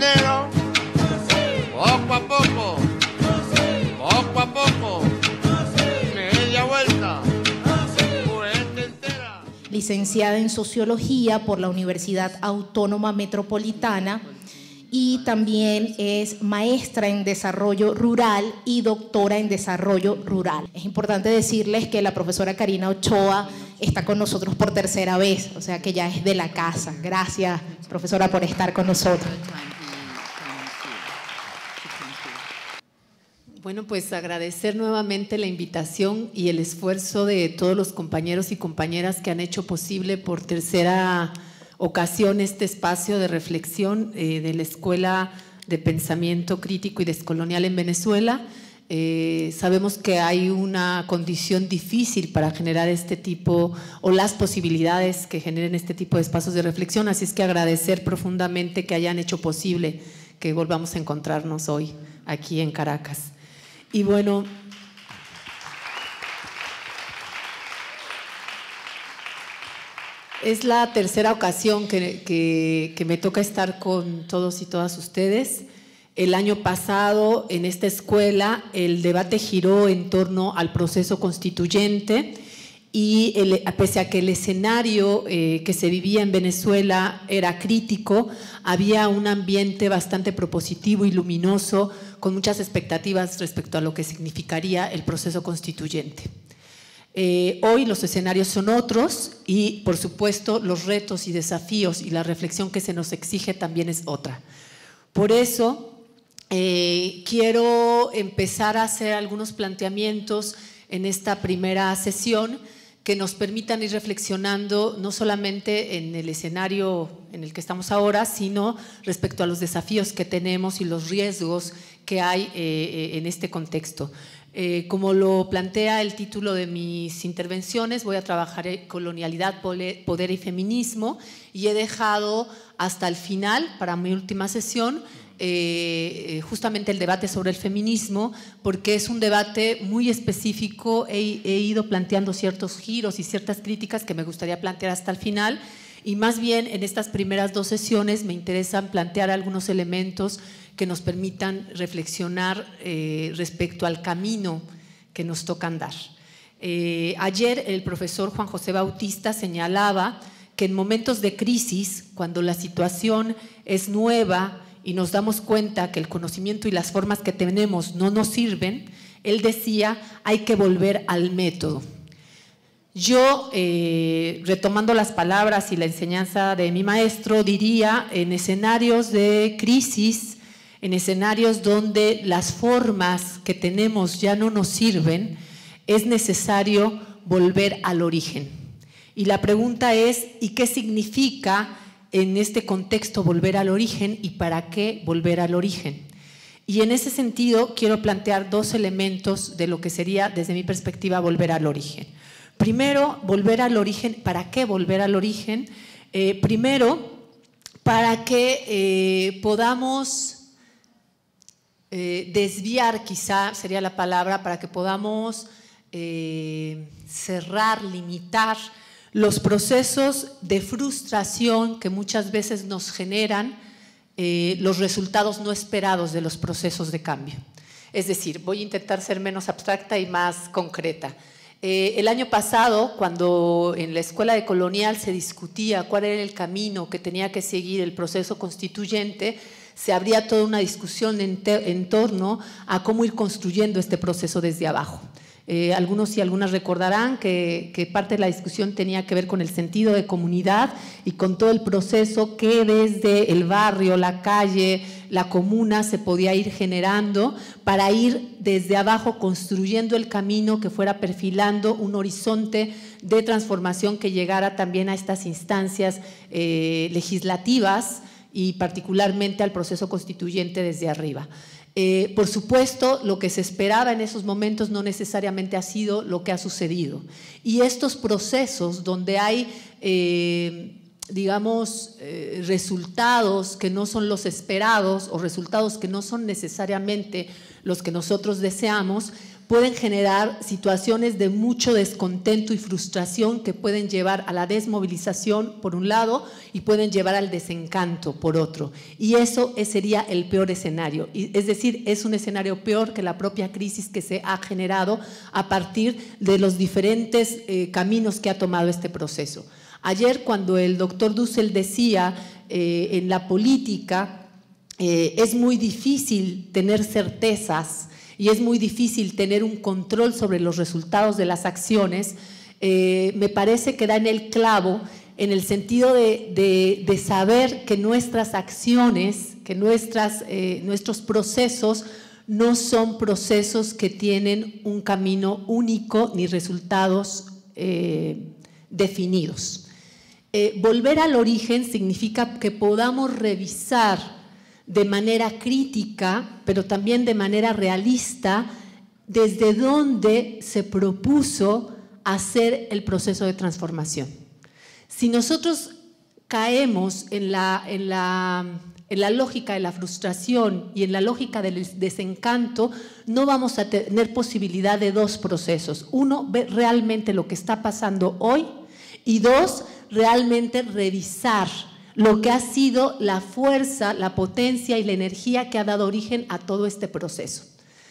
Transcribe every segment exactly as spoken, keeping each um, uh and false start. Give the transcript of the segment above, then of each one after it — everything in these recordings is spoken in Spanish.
entendieron, poco a poco, poco a poco, media vuelta, vuelta entera. Licenciada en Sociología por la Universidad Autónoma Metropolitana y también es maestra en Desarrollo Rural y doctora en Desarrollo Rural. Es importante decirles que la profesora Karina Ochoa está con nosotros por tercera vez, o sea que ya es de la casa. Gracias, profesora, por estar con nosotros. Bueno, pues agradecer nuevamente la invitación y el esfuerzo de todos los compañeros y compañeras que han hecho posible por tercera ocasión este espacio de reflexión eh, de la Escuela de Pensamiento Crítico y Descolonial en Venezuela. Eh, sabemos que hay una condición difícil para generar este tipo o las posibilidades que generen este tipo de espacios de reflexión, así es que agradecer profundamente que hayan hecho posible que volvamos a encontrarnos hoy aquí en Caracas. Y bueno, es la tercera ocasión que, que, que me toca estar con todos y todas ustedes. El año pasado en esta escuela el debate giró en torno al proceso constituyente y el, pese a que el escenario eh, que se vivía en Venezuela era crítico, había un ambiente bastante propositivo y luminoso con muchas expectativas respecto a lo que significaría el proceso constituyente. Eh, hoy los escenarios son otros y, por supuesto, los retos y desafíos y la reflexión que se nos exige también es otra. Por eso, eh, quiero empezar a hacer algunos planteamientos en esta primera sesión que nos permitan ir reflexionando no solamente en el escenario en el que estamos ahora, sino respecto a los desafíos que tenemos y los riesgos que hay eh, en este contexto. Eh, como lo plantea el título de mis intervenciones, voy a trabajar en colonialidad, poder y feminismo, y he dejado hasta el final, para mi última sesión, eh, justamente el debate sobre el feminismo, porque es un debate muy específico. He, he ido planteando ciertos giros y ciertas críticas que me gustaría plantear hasta el final, y más bien en estas primeras dos sesiones me interesan plantear algunos elementos que nos permitan reflexionar eh, respecto al camino que nos toca andar. Eh, ayer el profesor Juan José Bautista señalaba que en momentos de crisis, cuando la situación es nueva y nos damos cuenta que el conocimiento y las formas que tenemos no nos sirven, él decía, hay que volver al método. Yo, eh, retomando las palabras y la enseñanza de mi maestro, diría, en escenarios de crisis, en escenarios donde las formas que tenemos ya no nos sirven, es necesario volver al origen. Y la pregunta es, ¿y qué significa en este contexto volver al origen y para qué volver al origen? Y en ese sentido quiero plantear dos elementos de lo que sería, desde mi perspectiva, volver al origen. Primero, volver al origen. ¿Para qué volver al origen? Eh, primero, para que eh, podamos eh, desviar, quizá sería la palabra, para que podamos eh, cerrar, limitar los procesos de frustración que muchas veces nos generan eh, los resultados no esperados de los procesos de cambio. Es decir, voy a intentar ser menos abstracta y más concreta. Eh, el año pasado, cuando en la Escuela de Colonial se discutía cuál era el camino que tenía que seguir el proceso constituyente, se abría toda una discusión en, en torno a cómo ir construyendo este proceso desde abajo. Eh, algunos y algunas recordarán que, que parte de la discusión tenía que ver con el sentido de comunidad y con todo el proceso que desde el barrio, la calle, la comuna se podía ir generando para ir desde abajo construyendo el camino que fuera perfilando un horizonte de transformación que llegara también a estas instancias eh, legislativas y particularmente al proceso constituyente desde arriba. Eh, por supuesto, lo que se esperaba en esos momentos no necesariamente ha sido lo que ha sucedido. Y estos procesos donde hay, eh, digamos, eh, resultados que no son los esperados o resultados que no son necesariamente los que nosotros deseamos, pueden generar situaciones de mucho descontento y frustración que pueden llevar a la desmovilización por un lado y pueden llevar al desencanto por otro. Y eso sería el peor escenario. Es decir, es un escenario peor que la propia crisis que se ha generado a partir de los diferentes eh, caminos que ha tomado este proceso. Ayer, cuando el doctor Dussel decía eh, en la política eh, es muy difícil tener certezas y es muy difícil tener un control sobre los resultados de las acciones, eh, me parece que da en el clavo en el sentido de, de, de saber que nuestras acciones, que nuestras, eh, nuestros procesos no son procesos que tienen un camino único ni resultados eh, definidos. Eh, volver al origen significa que podamos revisar de manera crítica, pero también de manera realista, desde dónde se propuso hacer el proceso de transformación. Si nosotros caemos en la, en la, en la lógica de la frustración y en la lógica del desencanto, no vamos a tener posibilidad de dos procesos. Uno, ver realmente lo que está pasando hoy, y dos, realmente revisar lo que ha sido la fuerza, la potencia y la energía que ha dado origen a todo este proceso.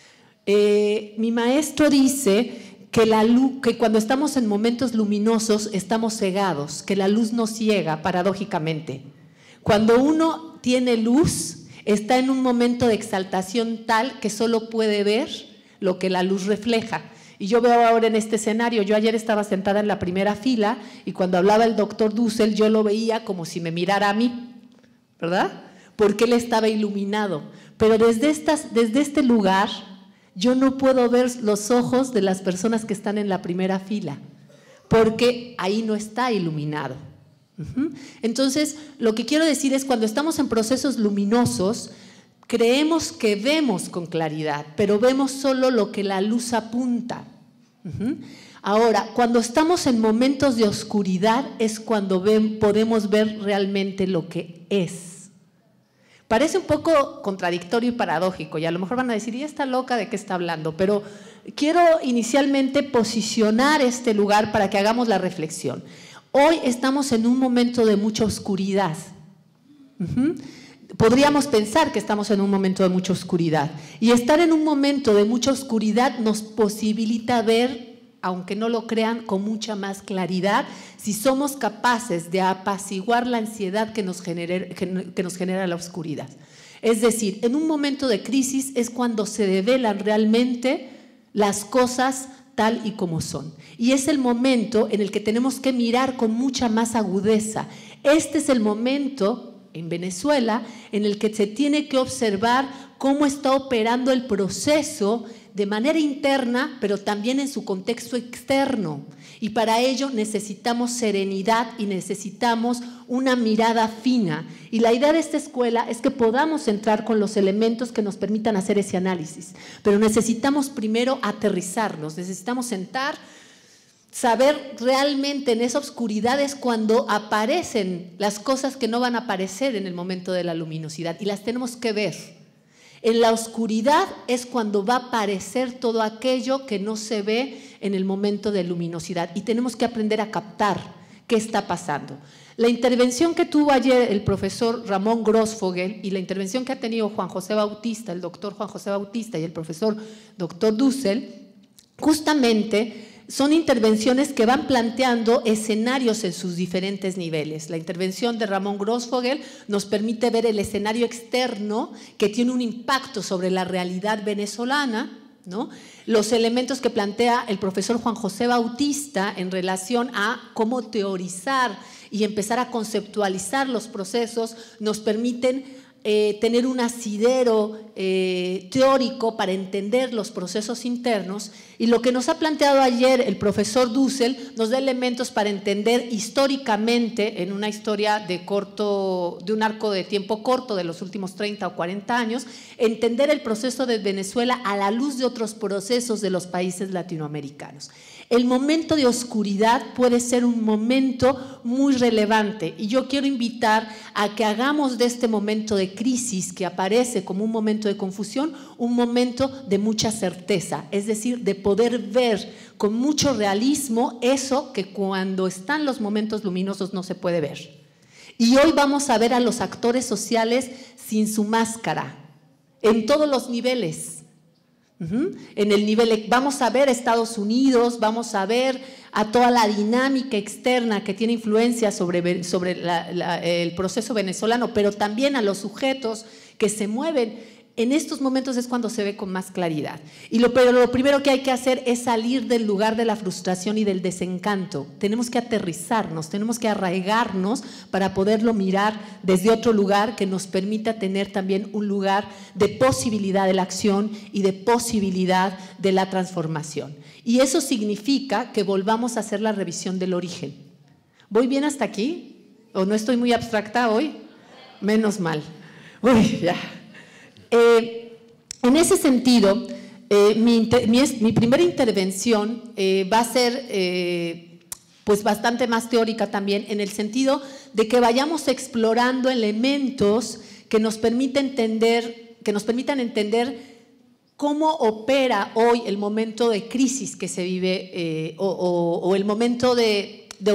Eh, mi maestro dice que, la luz, que cuando estamos en momentos luminosos estamos cegados, que la luz nos ciega paradójicamente. Cuando uno tiene luz, está en un momento de exaltación tal que solo puede ver lo que la luz refleja. Y yo veo ahora en este escenario, yo ayer estaba sentada en la primera fila y cuando hablaba el doctor Dussel yo lo veía como si me mirara a mí, ¿verdad? Porque él estaba iluminado. Pero desde, estas, desde este lugar yo no puedo ver los ojos de las personas que están en la primera fila, porque ahí no está iluminado. Uh-huh. Entonces, lo que quiero decir es cuando estamos en procesos luminosos, creemos que vemos con claridad, pero vemos solo lo que la luz apunta. Uh-huh. Ahora, cuando estamos en momentos de oscuridad es cuando ven, podemos ver realmente lo que es. Parece un poco contradictorio y paradójico, y a lo mejor van a decir, ¿y esta loca de qué está hablando? Pero quiero inicialmente posicionar este lugar para que hagamos la reflexión. Hoy estamos en un momento de mucha oscuridad. Uh-huh. Podríamos pensar que estamos en un momento de mucha oscuridad y estar en un momento de mucha oscuridad nos posibilita ver, aunque no lo crean, con mucha más claridad si somos capaces de apaciguar la ansiedad que nos, genere, que nos genera la oscuridad. Es decir, en un momento de crisis es cuando se develan realmente las cosas tal y como son. Y es el momento en el que tenemos que mirar con mucha más agudeza. Este es el momento en Venezuela en el que se tiene que observar cómo está operando el proceso de manera interna, pero también en su contexto externo. Y para ello necesitamos serenidad y necesitamos una mirada fina. Y la idea de esta escuela es que podamos entrar con los elementos que nos permitan hacer ese análisis. Pero necesitamos primero aterrizarnos, necesitamos sentar, saber realmente en esa oscuridad es cuando aparecen las cosas que no van a aparecer en el momento de la luminosidad y las tenemos que ver. En la oscuridad es cuando va a aparecer todo aquello que no se ve en el momento de luminosidad y tenemos que aprender a captar qué está pasando. La intervención que tuvo ayer el profesor Ramón Grossfogel y la intervención que ha tenido Juan José Bautista, el doctor Juan José Bautista y el profesor doctor Dussel, justamente son intervenciones que van planteando escenarios en sus diferentes niveles. La intervención de Ramón Grossfogel nos permite ver el escenario externo que tiene un impacto sobre la realidad venezolana, ¿no? Los elementos que plantea el profesor Juan José Bautista en relación a cómo teorizar y empezar a conceptualizar los procesos nos permiten Eh, tener un asidero eh, teórico para entender los procesos internos, y lo que nos ha planteado ayer el profesor Dussel nos da elementos para entender históricamente, en una historia de, corto, de un arco de tiempo corto de los últimos treinta o cuarenta años, entender el proceso de Venezuela a la luz de otros procesos de los países latinoamericanos. El momento de oscuridad puede ser un momento muy relevante y yo quiero invitar a que hagamos de este momento de crisis que aparece como un momento de confusión, un momento de mucha certeza, es decir, de poder ver con mucho realismo eso que cuando están los momentos luminosos no se puede ver. Y hoy vamos a ver a los actores sociales sin su máscara, en todos los niveles. Uh-huh. En el nivel, vamos a ver a Estados Unidos, vamos a ver a toda la dinámica externa que tiene influencia sobre, sobre la, la, el proceso venezolano, pero también a los sujetos que se mueven. En estos momentos es cuando se ve con más claridad. Y lo, pero lo primero que hay que hacer es salir del lugar de la frustración y del desencanto. Tenemos que aterrizarnos, tenemos que arraigarnos para poderlo mirar desde otro lugar que nos permita tener también un lugar de posibilidad de la acción y de posibilidad de la transformación. Y eso significa que volvamos a hacer la revisión del origen. ¿Voy bien hasta aquí? ¿O no estoy muy abstracta hoy? Menos mal. Uy, ya. Eh, en ese sentido, eh, mi, mi, mi primera intervención eh, va a ser eh, pues bastante más teórica también, en el sentido de que vayamos explorando elementos que nos permitan entender, que nos permitan entender cómo opera hoy el momento de crisis que se vive eh, o, o, o el momento de, de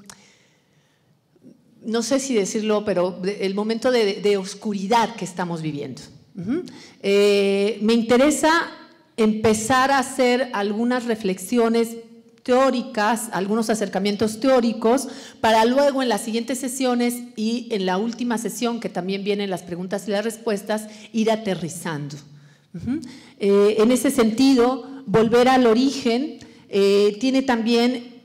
no sé si decirlo, pero el momento de, de oscuridad que estamos viviendo. Uh-huh. eh, me interesa empezar a hacer algunas reflexiones teóricas, algunos acercamientos teóricos, para luego en las siguientes sesiones y en la última sesión, que también vienen las preguntas y las respuestas, ir aterrizando. Uh-huh. eh, en ese sentido, volver al origen eh, tiene también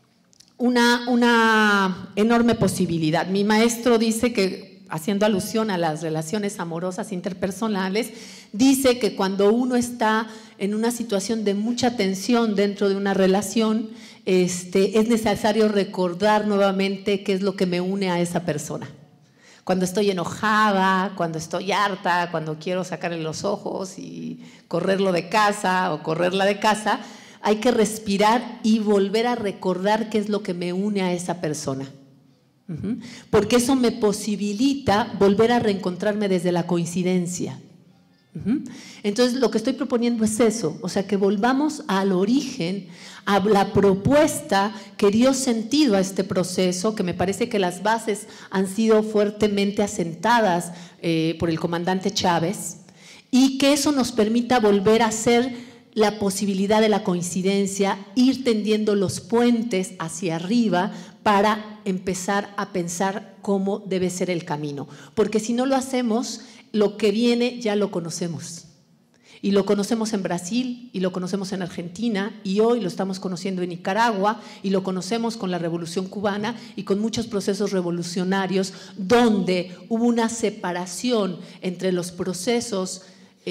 una, una enorme posibilidad. Mi maestro dice que, haciendo alusión a las relaciones amorosas interpersonales, dice que cuando uno está en una situación de mucha tensión dentro de una relación, este, es necesario recordar nuevamente qué es lo que me une a esa persona. Cuando estoy enojada, cuando estoy harta, cuando quiero sacarle los ojos y correrlo de casa o correrla de casa, hay que respirar y volver a recordar qué es lo que me une a esa persona. Uh-huh. Porque eso me posibilita volver a reencontrarme desde la coincidencia. Uh-huh. Entonces, lo que estoy proponiendo es eso, o sea, que volvamos al origen, a la propuesta que dio sentido a este proceso, que me parece que las bases han sido fuertemente asentadas eh, por el comandante Chávez, y que eso nos permita volver a hacer la posibilidad de la coincidencia, ir tendiendo los puentes hacia arriba para empezar a pensar cómo debe ser el camino. Porque si no lo hacemos, lo que viene ya lo conocemos. Y lo conocemos en Brasil, y lo conocemos en Argentina, y hoy lo estamos conociendo en Nicaragua, y lo conocemos con la Revolución Cubana y con muchos procesos revolucionarios donde hubo una separación entre los procesos,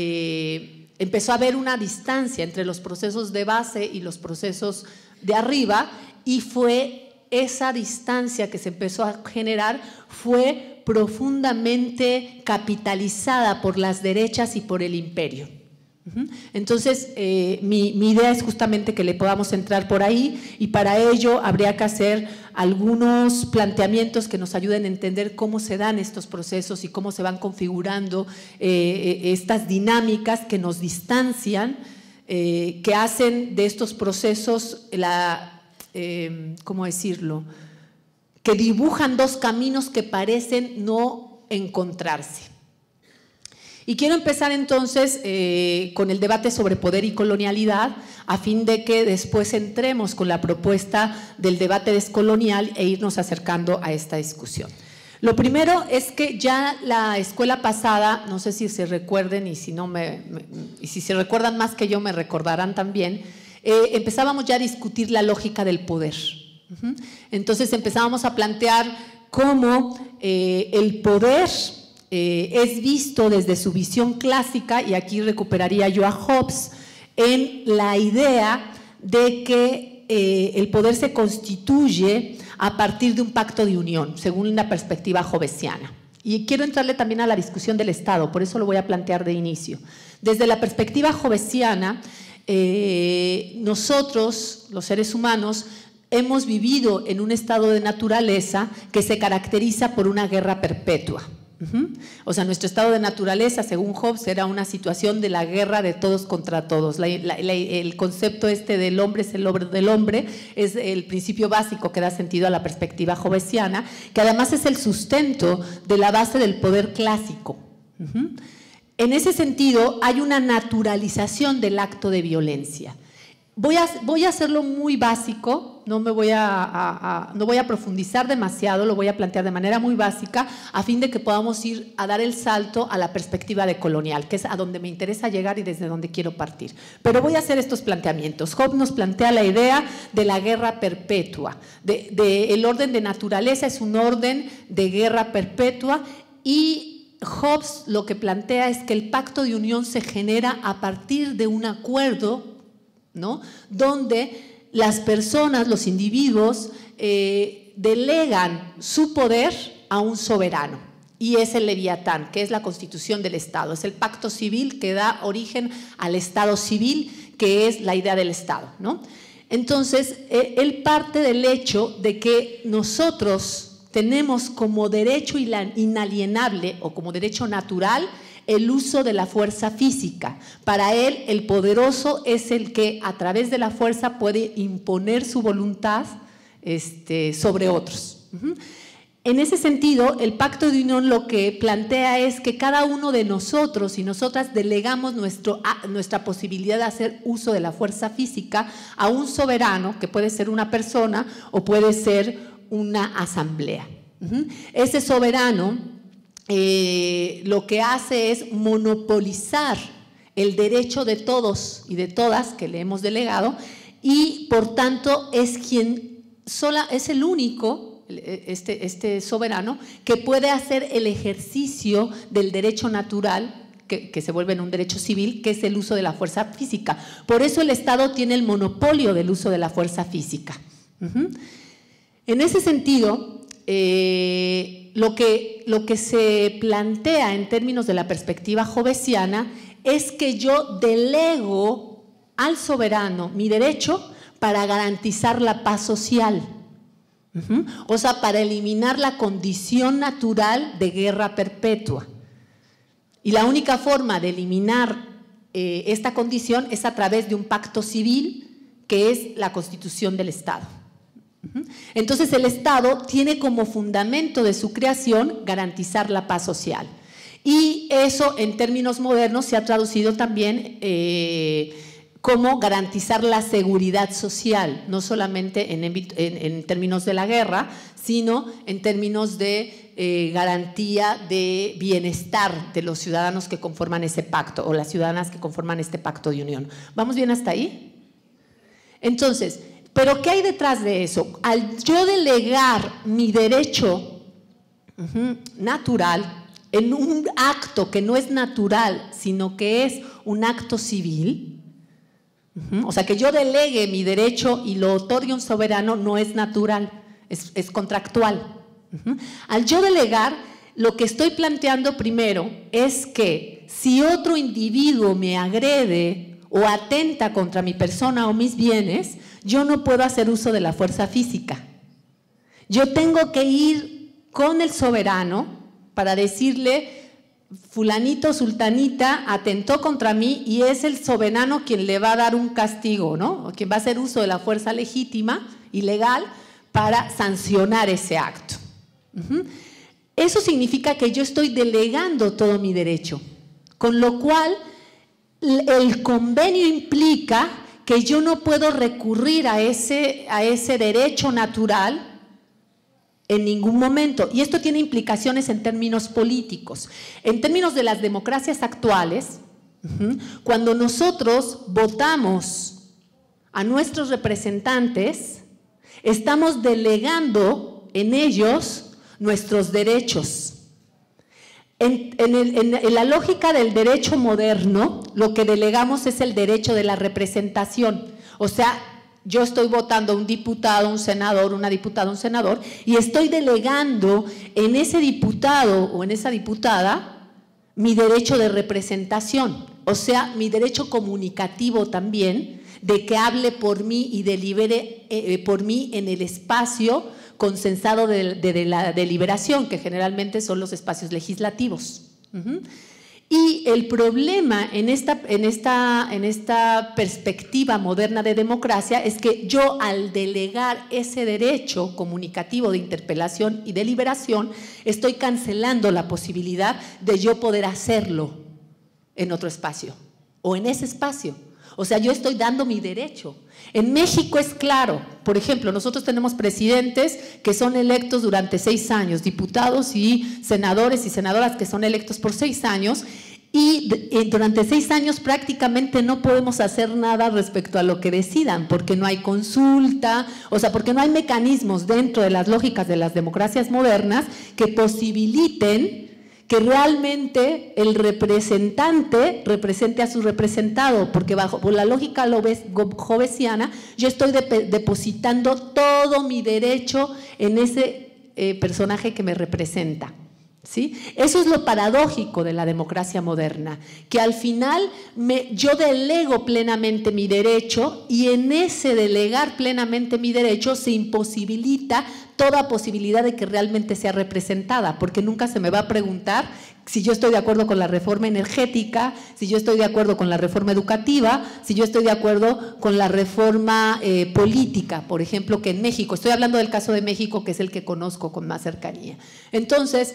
eh, empezó a haber una distancia entre los procesos de base y los procesos de arriba, y fue esa distancia que se empezó a generar fue profundamente capitalizada por las derechas y por el imperio. Entonces, eh, mi, mi idea es justamente que le podamos entrar por ahí, y para ello habría que hacer algunos planteamientos que nos ayuden a entender cómo se dan estos procesos y cómo se van configurando eh, estas dinámicas que nos distancian, eh, que hacen de estos procesos la… Eh, ¿cómo decirlo?, que dibujan dos caminos que parecen no encontrarse. Y quiero empezar entonces eh, con el debate sobre poder y colonialidad, a fin de que después entremos con la propuesta del debate descolonial e irnos acercando a esta discusión. Lo primero es que ya la escuela pasada, no sé si se recuerden, y si, no me, me, y si se recuerdan más que yo me recordarán también, Eh, empezábamos ya a discutir la lógica del poder. Uh-huh. Entonces empezábamos a plantear cómo eh, el poder eh, es visto desde su visión clásica, y aquí recuperaría yo a Hobbes, en la idea de que eh, el poder se constituye a partir de un pacto de unión, según la perspectiva hobbesiana. Y quiero entrarle también a la discusión del Estado, por eso lo voy a plantear de inicio. Desde la perspectiva hobbesiana, eh, nosotros, los seres humanos, hemos vivido en un estado de naturaleza que se caracteriza por una guerra perpetua. Uh-huh. O sea, nuestro estado de naturaleza, según Hobbes, era una situación de la guerra de todos contra todos. La, la, la, el concepto este del hombre es el hombre del hombre, es el principio básico que da sentido a la perspectiva hobbesiana, que además es el sustento de la base del poder clásico. Uh-huh. En ese sentido, hay una naturalización del acto de violencia. Voy a, voy a hacerlo muy básico, no, me voy a, a, a, no voy a profundizar demasiado, lo voy a plantear de manera muy básica a fin de que podamos ir a dar el salto a la perspectiva decolonial, que es a donde me interesa llegar y desde donde quiero partir. Pero voy a hacer estos planteamientos. Hobbes nos plantea la idea de la guerra perpetua, de, de el orden de naturaleza es un orden de guerra perpetua y Hobbes lo que plantea es que el pacto de unión se genera a partir de un acuerdo, ¿no?, donde las personas, los individuos, eh, delegan su poder a un soberano. Y es el Leviatán, que es la constitución del Estado. Es el pacto civil que da origen al Estado civil, que es la idea del Estado, ¿no? Entonces, eh, él parte del hecho de que nosotros tenemos como derecho inalienable o como derecho natural el uso de la fuerza física. Para él, el poderoso es el que a través de la fuerza puede imponer su voluntad este, sobre otros. Uh-huh. En ese sentido, el pacto de unión lo que plantea es que cada uno de nosotros y nosotras delegamos nuestro, a, nuestra posibilidad de hacer uso de la fuerza física a un soberano, que puede ser una persona o puede ser una asamblea. Uh-huh. Ese soberano Eh, lo que hace es monopolizar el derecho de todos y de todas que le hemos delegado y por tanto es quien sola, es el único, este, este soberano, que puede hacer el ejercicio del derecho natural que, que se vuelve en un derecho civil, que es el uso de la fuerza física. Por eso el Estado tiene el monopolio del uso de la fuerza física. Uh-huh. En ese sentido, eh, Lo que, lo que se plantea en términos de la perspectiva hobbesiana es que yo delego al soberano mi derecho para garantizar la paz social. Uh-huh. O sea, para eliminar la condición natural de guerra perpetua. Y la única forma de eliminar eh, esta condición es a través de un pacto civil que es la constitución del Estado. Entonces el Estado tiene como fundamento de su creación garantizar la paz social y eso en términos modernos se ha traducido también eh, como garantizar la seguridad social, no solamente en, en, en términos de la guerra, sino en términos de eh, garantía de bienestar de los ciudadanos que conforman ese pacto o las ciudadanas que conforman este pacto de unión. ¿Vamos bien hasta ahí? Entonces, ¿pero qué hay detrás de eso? Al yo delegar mi derecho uh-huh, natural en un acto que no es natural, sino que es un acto civil, uh-huh, o sea, que yo delegue mi derecho y lo otorgue a un soberano no es natural, es, es contractual. Uh-huh. Al yo delegar, lo que estoy planteando primero es que si otro individuo me agrede o atenta contra mi persona o mis bienes, yo no puedo hacer uso de la fuerza física. Yo tengo que ir con el soberano para decirle, fulanito, sultanita, atentó contra mí y es el soberano quien le va a dar un castigo, ¿no? O quien va a hacer uso de la fuerza legítima y legal para sancionar ese acto. Uh-huh. Eso significa que yo estoy delegando todo mi derecho, con lo cual el convenio implica que yo no puedo recurrir a ese, a ese derecho natural en ningún momento. Y esto tiene implicaciones en términos políticos. En términos de las democracias actuales, uh-huh, cuando nosotros votamos a nuestros representantes, estamos delegando en ellos nuestros derechos. En, en, el, en, en la lógica del derecho moderno, lo que delegamos es el derecho de la representación. O sea, yo estoy votando a un diputado, un senador, una diputada, un senador, y estoy delegando en ese diputado o en esa diputada mi derecho de representación. o sea, mi derecho comunicativo también, de que hable por mí y delibere eh, por mí en el espacio consensado de, de, de la deliberación, que generalmente son los espacios legislativos. Uh-huh. Y el problema en esta, en, esta, en esta perspectiva moderna de democracia es que yo, al delegar ese derecho comunicativo de interpelación y deliberación, estoy cancelando la posibilidad de yo poder hacerlo en otro espacio o en ese espacio. O sea, yo estoy dando mi derecho. En México es claro, por ejemplo, nosotros tenemos presidentes que son electos durante seis años, diputados y senadores y senadoras que son electos por seis años, y durante seis años prácticamente no podemos hacer nada respecto a lo que decidan, porque no hay consulta, o sea, porque no hay mecanismos dentro de las lógicas de las democracias modernas que posibiliten que realmente el representante represente a su representado, porque bajo la lógica hobbesiana yo estoy de, depositando todo mi derecho en ese eh, personaje que me representa, ¿sí? Eso es lo paradójico de la democracia moderna, que al final me, yo delego plenamente mi derecho y en ese delegar plenamente mi derecho se imposibilita toda posibilidad de que realmente sea representada, porque nunca se me va a preguntar si yo estoy de acuerdo con la reforma energética, si yo estoy de acuerdo con la reforma educativa, si yo estoy de acuerdo con la reforma eh, política, por ejemplo, que en México, estoy hablando del caso de México, que es el que conozco con más cercanía. Entonces,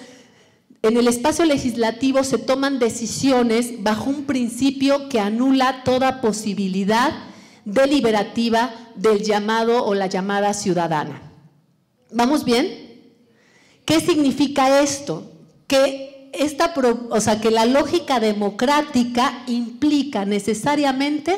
en el espacio legislativo se toman decisiones bajo un principio que anula toda posibilidad deliberativa del llamado o la llamada ciudadana. ¿Vamos bien? ¿Qué significa esto? Que, esta, o sea, que la lógica democrática implica necesariamente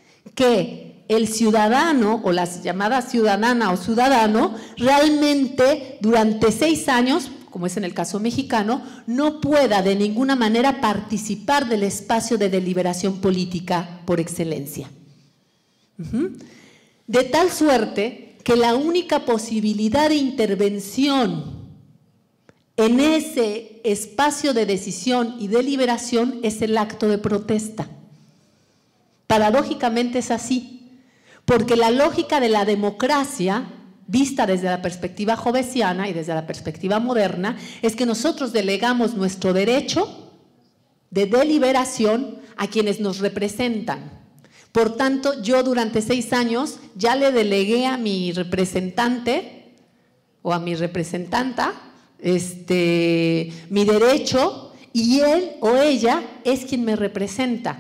que el ciudadano o la llamada ciudadana o ciudadano realmente durante seis años, como es en el caso mexicano, no pueda de ninguna manera participar del espacio de deliberación política por excelencia. Uh-huh. De tal suerte que la única posibilidad de intervención en ese espacio de decisión y deliberación es el acto de protesta. Paradójicamente es así, porque la lógica de la democracia, vista desde la perspectiva hobbesiana y desde la perspectiva moderna, es que nosotros delegamos nuestro derecho de deliberación a quienes nos representan. Por tanto, yo durante seis años ya le delegué a mi representante o a mi representanta este, mi derecho y él o ella es quien me representa.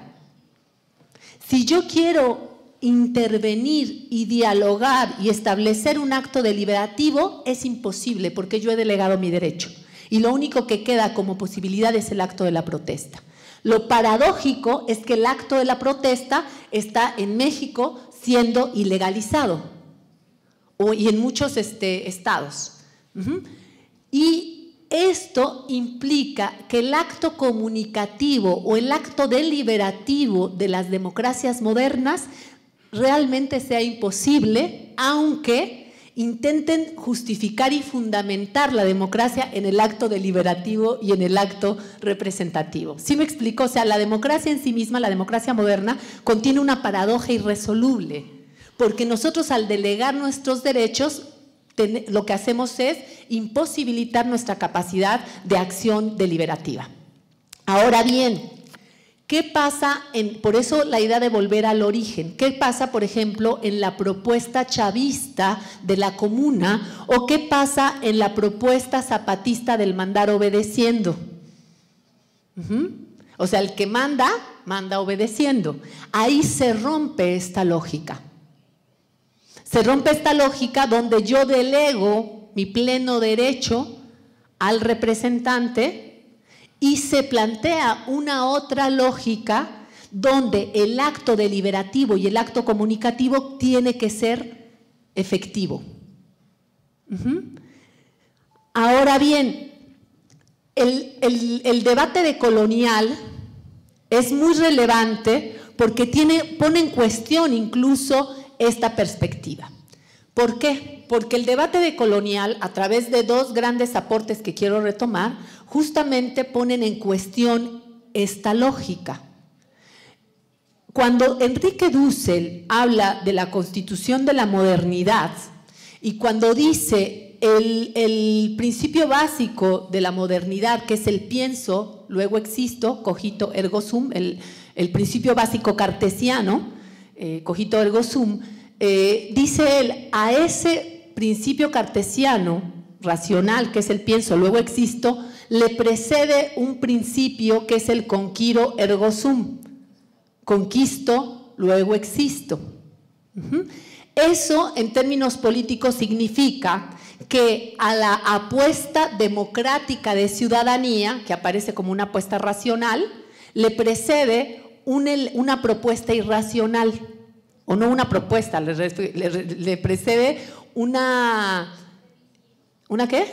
Si yo quiero intervenir y dialogar y establecer un acto deliberativo, es imposible porque yo he delegado mi derecho y lo único que queda como posibilidad es el acto de la protesta. Lo paradójico es que el acto de la protesta está en México siendo ilegalizado o, y en muchos este, estados. Uh-huh. Y esto implica que el acto comunicativo o el acto deliberativo de las democracias modernas realmente sea imposible, aunque intenten justificar y fundamentar la democracia en el acto deliberativo y en el acto representativo. ¿Sí me explico? O sea, la democracia en sí misma, la democracia moderna, contiene una paradoja irresoluble, porque nosotros al delegar nuestros derechos, lo que hacemos es imposibilitar nuestra capacidad de acción deliberativa. Ahora bien, ¿qué pasa? En, por eso la idea de volver al origen. ¿Qué pasa, por ejemplo, en la propuesta chavista de la comuna o qué pasa en la propuesta zapatista del mandar obedeciendo? Uh-huh. O sea, el que manda, manda obedeciendo. Ahí se rompe esta lógica. Se rompe esta lógica donde yo delego mi pleno derecho al representante y se plantea una otra lógica donde el acto deliberativo y el acto comunicativo tiene que ser efectivo. Uh-huh. Ahora bien, el, el, el debate decolonial es muy relevante porque tiene, pone en cuestión incluso esta perspectiva. ¿Por qué? Porque el debate decolonial, a través de dos grandes aportes que quiero retomar, justamente ponen en cuestión esta lógica. cuando Enrique Dussel habla de la constitución de la modernidad y cuando dice el, el principio básico de la modernidad, que es el pienso, luego existo, cogito ergo sum, el, el principio básico cartesiano, eh, cogito ergo sum, eh, dice él, a ese principio cartesiano racional, que es el pienso, luego existo, le precede un principio que es el conquiro ergo sum. Conquisto, luego existo. Uh-huh. Eso, en términos políticos, significa que a la apuesta democrática de ciudadanía, que aparece como una apuesta racional, le precede un, una propuesta irracional, o no una propuesta, le, le, le precede una… ¿Una qué?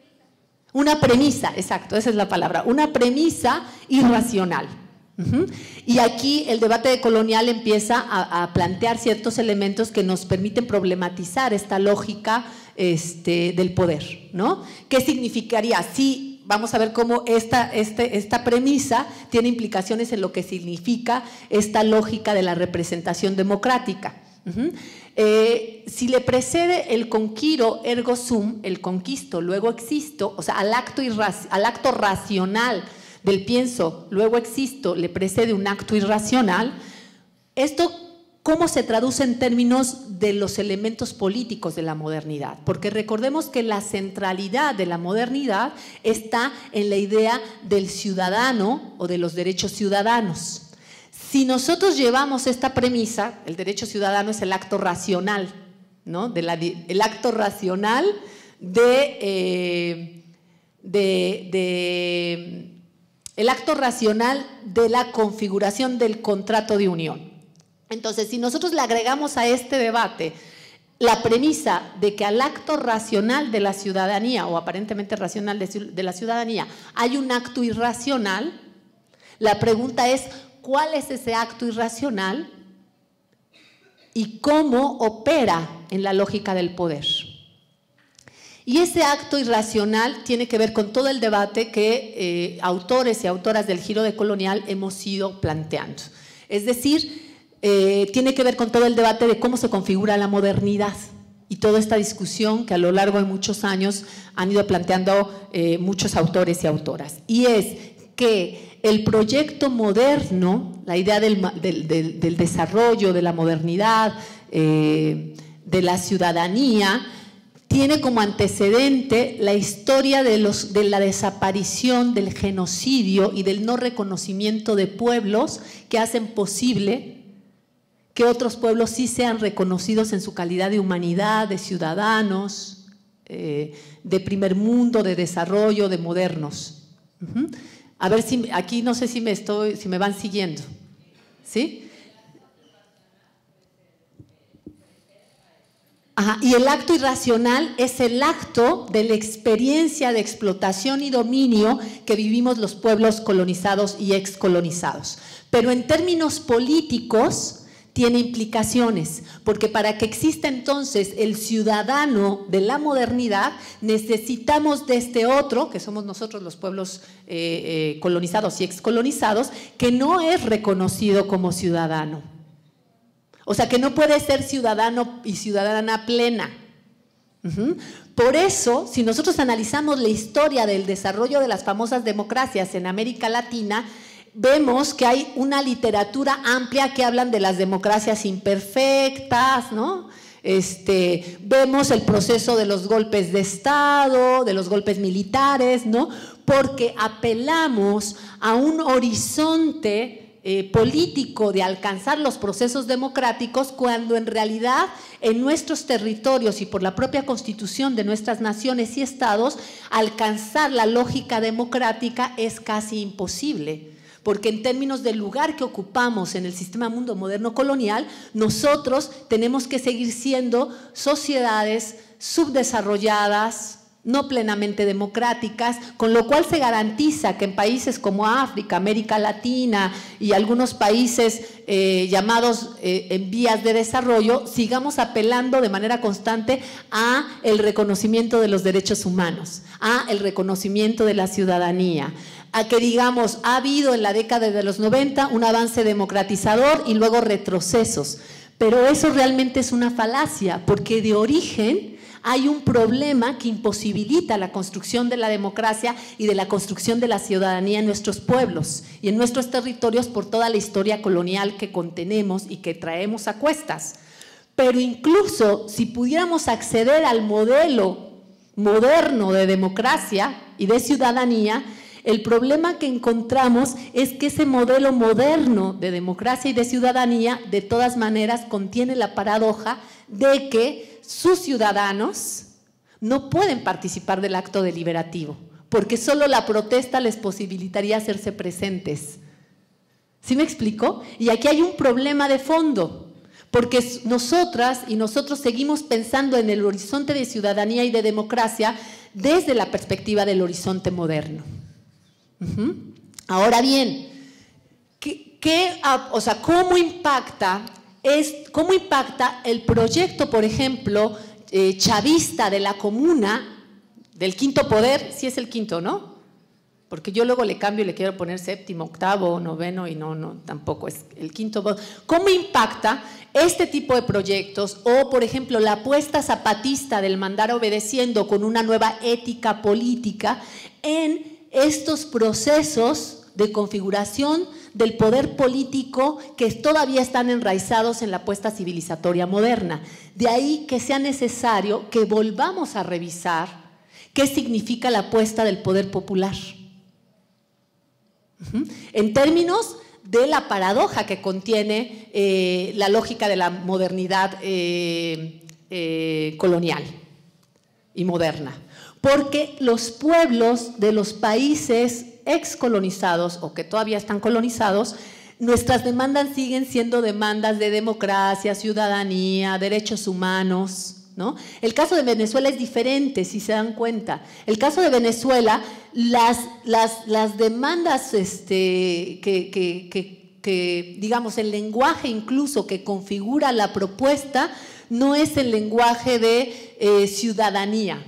Una premisa, exacto, esa es la palabra, una premisa irracional. Uh-huh. Y aquí el debate decolonial empieza a, a plantear ciertos elementos que nos permiten problematizar esta lógica este, del poder, ¿no? ¿Qué significaría? Sí, vamos a ver cómo esta, este, esta premisa tiene implicaciones en lo que significa esta lógica de la representación democrática. Uh-huh. Eh, si le precede el conquiro ergo sum, el conquisto, luego existo, o sea, al acto, al acto racional del pienso, luego existo, le precede un acto irracional, esto ¿cómo se traduce en términos de los elementos políticos de la modernidad? Porque recordemos que la centralidad de la modernidad está en la idea del ciudadano o de los derechos ciudadanos. Si nosotros llevamos esta premisa, el derecho ciudadano es el acto racional, ¿no? De la, el acto racional de, eh, de, de el acto racional de la configuración del contrato de unión. Entonces, si nosotros le agregamos a este debate la premisa de que al acto racional de la ciudadanía, o aparentemente racional de, de la ciudadanía, hay un acto irracional, la pregunta es, ¿cuál es ese acto irracional y cómo opera en la lógica del poder? Y ese acto irracional tiene que ver con todo el debate que eh, autores y autoras del giro decolonial hemos ido planteando. Es decir, eh, tiene que ver con todo el debate de cómo se configura la modernidad y toda esta discusión que a lo largo de muchos años han ido planteando eh, muchos autores y autoras. Y es que el proyecto moderno, la idea del, del, del, del desarrollo, de la modernidad, eh, de la ciudadanía, tiene como antecedente la historia de, los, de la desaparición, del genocidio y del no reconocimiento de pueblos que hacen posible que otros pueblos sí sean reconocidos en su calidad de humanidad, de ciudadanos, eh, de primer mundo, de desarrollo, de modernos. Uh-huh. A ver si aquí no sé si me estoy, si me van siguiendo, ¿sí? Ajá, y el acto irracional es el acto de la experiencia de explotación y dominio que vivimos los pueblos colonizados y excolonizados. Pero en términos políticos tiene implicaciones, porque para que exista entonces el ciudadano de la modernidad, necesitamos de este otro, que somos nosotros los pueblos eh, eh, colonizados y excolonizados, que no es reconocido como ciudadano. O sea, que no puede ser ciudadano y ciudadana plena. Uh-huh. Por eso, si nosotros analizamos la historia del desarrollo de las famosas democracias en América Latina, vemos que hay una literatura amplia que hablan de las democracias imperfectas, ¿no? Este, vemos el proceso de los golpes de Estado, de los golpes militares, ¿no? Porque apelamos a un horizonte eh, político de alcanzar los procesos democráticos, cuando en realidad en nuestros territorios y por la propia constitución de nuestras naciones y estados, alcanzar la lógica democrática es casi imposible. Porque en términos del lugar que ocupamos en el sistema mundo moderno colonial, nosotros tenemos que seguir siendo sociedades subdesarrolladas, no plenamente democráticas, con lo cual se garantiza que en países como África, América Latina y algunos países eh, llamados eh, en vías de desarrollo, sigamos apelando de manera constante a el reconocimiento de los derechos humanos, a el reconocimiento de la ciudadanía, a que digamos, ha habido en la década de los noventa un avance democratizador y luego retrocesos, pero eso realmente es una falacia, porque de origen hay un problema que imposibilita la construcción de la democracia y de la construcción de la ciudadanía en nuestros pueblos y en nuestros territorios por toda la historia colonial que contenemos y que traemos a cuestas. Pero incluso si pudiéramos acceder al modelo moderno de democracia y de ciudadanía, el problema que encontramos es que ese modelo moderno de democracia y de ciudadanía de todas maneras contiene la paradoja de que sus ciudadanos no pueden participar del acto deliberativo, porque solo la protesta les posibilitaría hacerse presentes. ¿Sí me explico? Y aquí hay un problema de fondo, porque nosotras y nosotros seguimos pensando en el horizonte de ciudadanía y de democracia desde la perspectiva del horizonte moderno. Uh-huh. Ahora bien, ¿qué, qué, o sea, ¿cómo impacta Es cómo impacta el proyecto, por ejemplo, eh, chavista de la comuna, del quinto poder? Sí es el quinto, ¿no? Porque yo luego le cambio y le quiero poner séptimo, octavo, noveno y no, no, tampoco es el quinto poder. ¿Cómo impacta este tipo de proyectos? O, por ejemplo, la apuesta zapatista del mandar obedeciendo con una nueva ética política en estos procesos de configuración del poder político que todavía están enraizados en la apuesta civilizatoria moderna. De ahí que sea necesario que volvamos a revisar qué significa la apuesta del poder popular. Uh-huh. En términos de la paradoja que contiene eh, la lógica de la modernidad eh, eh, colonial y moderna. Porque los pueblos de los países excolonizados o que todavía están colonizados, nuestras demandas siguen siendo demandas de democracia, ciudadanía, derechos humanos, ¿no? El caso de Venezuela es diferente, si se dan cuenta. El caso de Venezuela, las, las, las demandas este, que, que, que, que, digamos, el lenguaje incluso que configura la propuesta no es el lenguaje de eh, ciudadanía,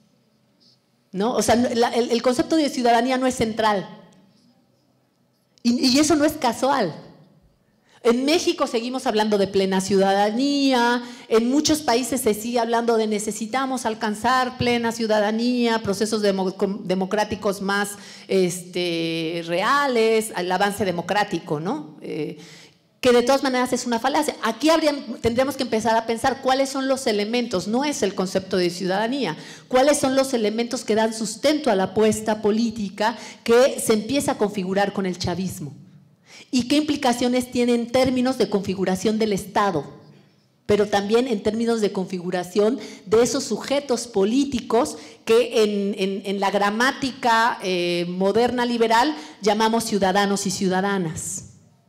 ¿no? O sea, la, el, el concepto de ciudadanía no es central y, y eso no es casual. En México seguimos hablando de plena ciudadanía, en muchos países se sigue hablando de necesitamos alcanzar plena ciudadanía, procesos demo, democráticos más este, reales, el avance democrático, ¿no? Eh, que de todas maneras es una falacia. Aquí habría, tendríamos que empezar a pensar cuáles son los elementos, no es el concepto de ciudadanía, cuáles son los elementos que dan sustento a la apuesta política que se empieza a configurar con el chavismo y qué implicaciones tiene en términos de configuración del Estado, pero también en términos de configuración de esos sujetos políticos que en, en, en la gramática eh, moderna liberal llamamos ciudadanos y ciudadanas.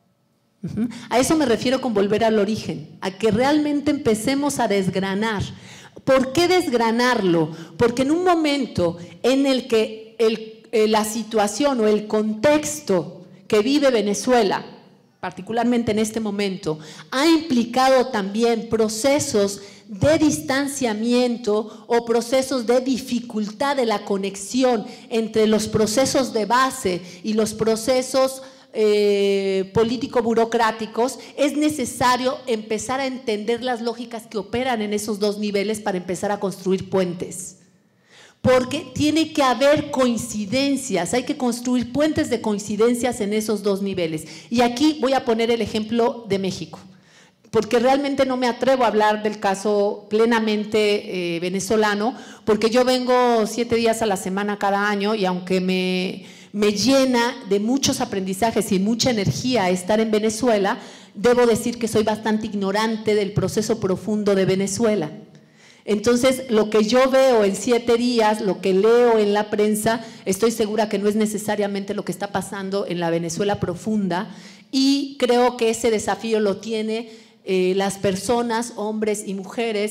A eso me refiero con volver al origen, a que realmente empecemos a desgranar. ¿Por qué desgranarlo? Porque en un momento en el que el, la situación o el contexto que vive Venezuela, particularmente en este momento, ha implicado también procesos de distanciamiento o procesos de dificultad de la conexión entre los procesos de base y los procesos Eh, político-burocráticos, es necesario empezar a entender las lógicas que operan en esos dos niveles para empezar a construir puentes. Porque tiene que haber coincidencias, hay que construir puentes de coincidencias en esos dos niveles. Y aquí voy a poner el ejemplo de México, porque realmente no me atrevo a hablar del caso plenamente eh, venezolano, porque yo vengo siete días a la semana cada año y aunque me... me llena de muchos aprendizajes y mucha energía estar en Venezuela, debo decir que soy bastante ignorante del proceso profundo de Venezuela. Entonces, lo que yo veo en siete días, lo que leo en la prensa, estoy segura que no es necesariamente lo que está pasando en la Venezuela profunda y creo que ese desafío lo tienen eh, las personas, hombres y mujeres,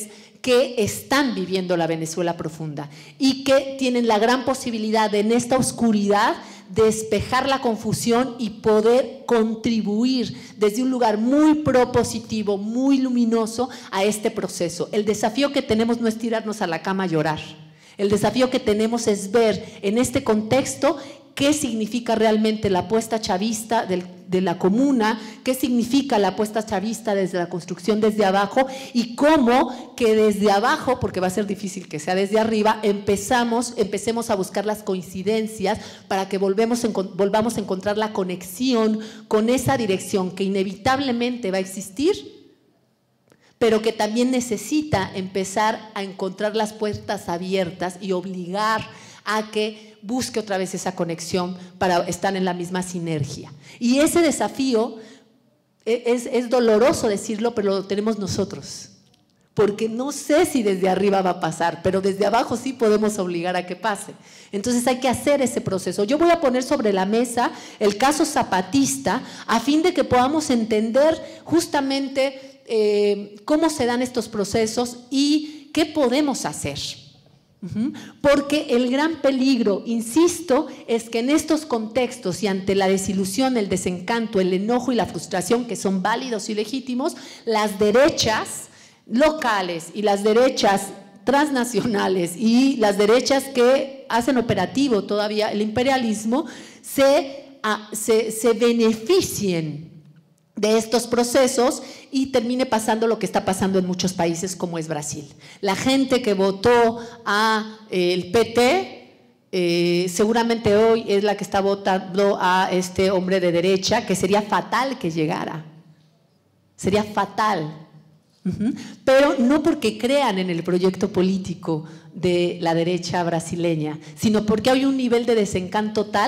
que están viviendo la Venezuela profunda y que tienen la gran posibilidad de, en esta oscuridad, despejar la confusión y poder contribuir desde un lugar muy propositivo, muy luminoso a este proceso. El desafío que tenemos no es tirarnos a la cama a llorar. El desafío que tenemos es ver en este contexto qué significa realmente la apuesta chavista del, de la comuna, qué significa la apuesta chavista desde la construcción desde abajo y cómo que desde abajo, porque va a ser difícil que sea desde arriba, empezamos, empecemos a buscar las coincidencias para que volvemos, volvamos a encontrar la conexión con esa dirección que inevitablemente va a existir, pero que también necesita empezar a encontrar las puertas abiertas y obligar a que busque otra vez esa conexión para estar en la misma sinergia. Y ese desafío es, es doloroso decirlo, pero lo tenemos nosotros, porque no sé si desde arriba va a pasar, pero desde abajo sí podemos obligar a que pase. Entonces hay que hacer ese proceso. Yo voy a poner sobre la mesa el caso zapatista a fin de que podamos entender justamente Eh, cómo se dan estos procesos y qué podemos hacer. Uh-huh. Porque el gran peligro, insisto, es que en estos contextos y ante la desilusión, el desencanto, el enojo y la frustración, que son válidos y legítimos, las derechas locales y las derechas transnacionales y las derechas que hacen operativo todavía el imperialismo se, a, se, se beneficien de estos procesos y termine pasando lo que está pasando en muchos países como es Brasil. La gente que votó a eh, el P T eh, seguramente hoy es la que está votando a este hombre de derecha, que sería fatal que llegara, sería fatal. Uh-huh. Pero no porque crean en el proyecto político de la derecha brasileña, sino porque hay un nivel de desencanto tal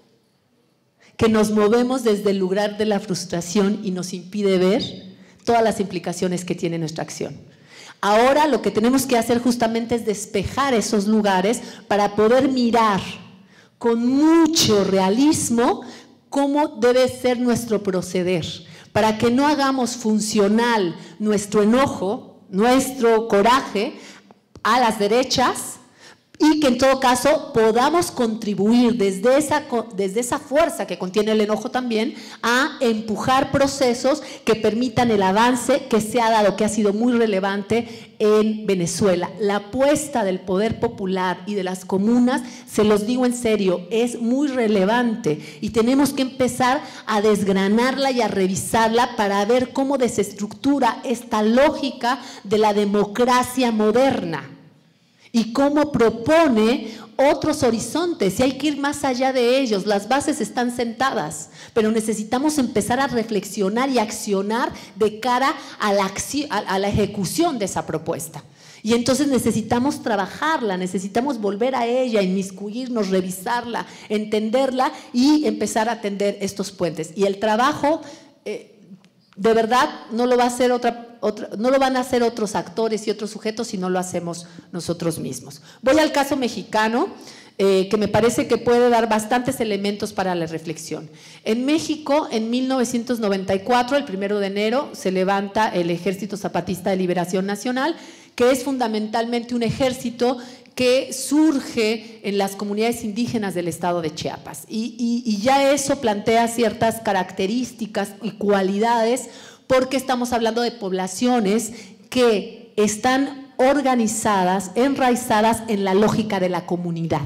que nos movemos desde el lugar de la frustración y nos impide ver todas las implicaciones que tiene nuestra acción. Ahora lo que tenemos que hacer justamente es despejar esos lugares para poder mirar con mucho realismo cómo debe ser nuestro proceder, para que no hagamos funcional nuestro enojo, nuestro coraje a las derechas, y que en todo caso podamos contribuir desde esa, desde esa fuerza que contiene el enojo también a empujar procesos que permitan el avance que se ha dado, que ha sido muy relevante en Venezuela. La apuesta del poder popular y de las comunas, se los digo en serio, es muy relevante y tenemos que empezar a desgranarla y a revisarla para ver cómo desestructura esta lógica de la democracia moderna y cómo propone otros horizontes, y hay que ir más allá de ellos. Las bases están sentadas, pero necesitamos empezar a reflexionar y accionar de cara a la, a la ejecución de esa propuesta. Y entonces necesitamos trabajarla, necesitamos volver a ella, inmiscuirnos, revisarla, entenderla y empezar a tender estos puentes. Y el trabajo, eh, de verdad, no lo va a hacer otra Otro, no lo van a hacer otros actores y otros sujetos si no lo hacemos nosotros mismos. Voy al caso mexicano, eh, que me parece que puede dar bastantes elementos para la reflexión. En México, en mil novecientos noventa y cuatro, el primero de enero, se levanta el Ejército Zapatista de Liberación Nacional, que es fundamentalmente un ejército que surge en las comunidades indígenas del estado de Chiapas. Y, y, y ya eso plantea ciertas características y cualidades, porque estamos hablando de poblaciones que están organizadas, enraizadas en la lógica de la comunidad.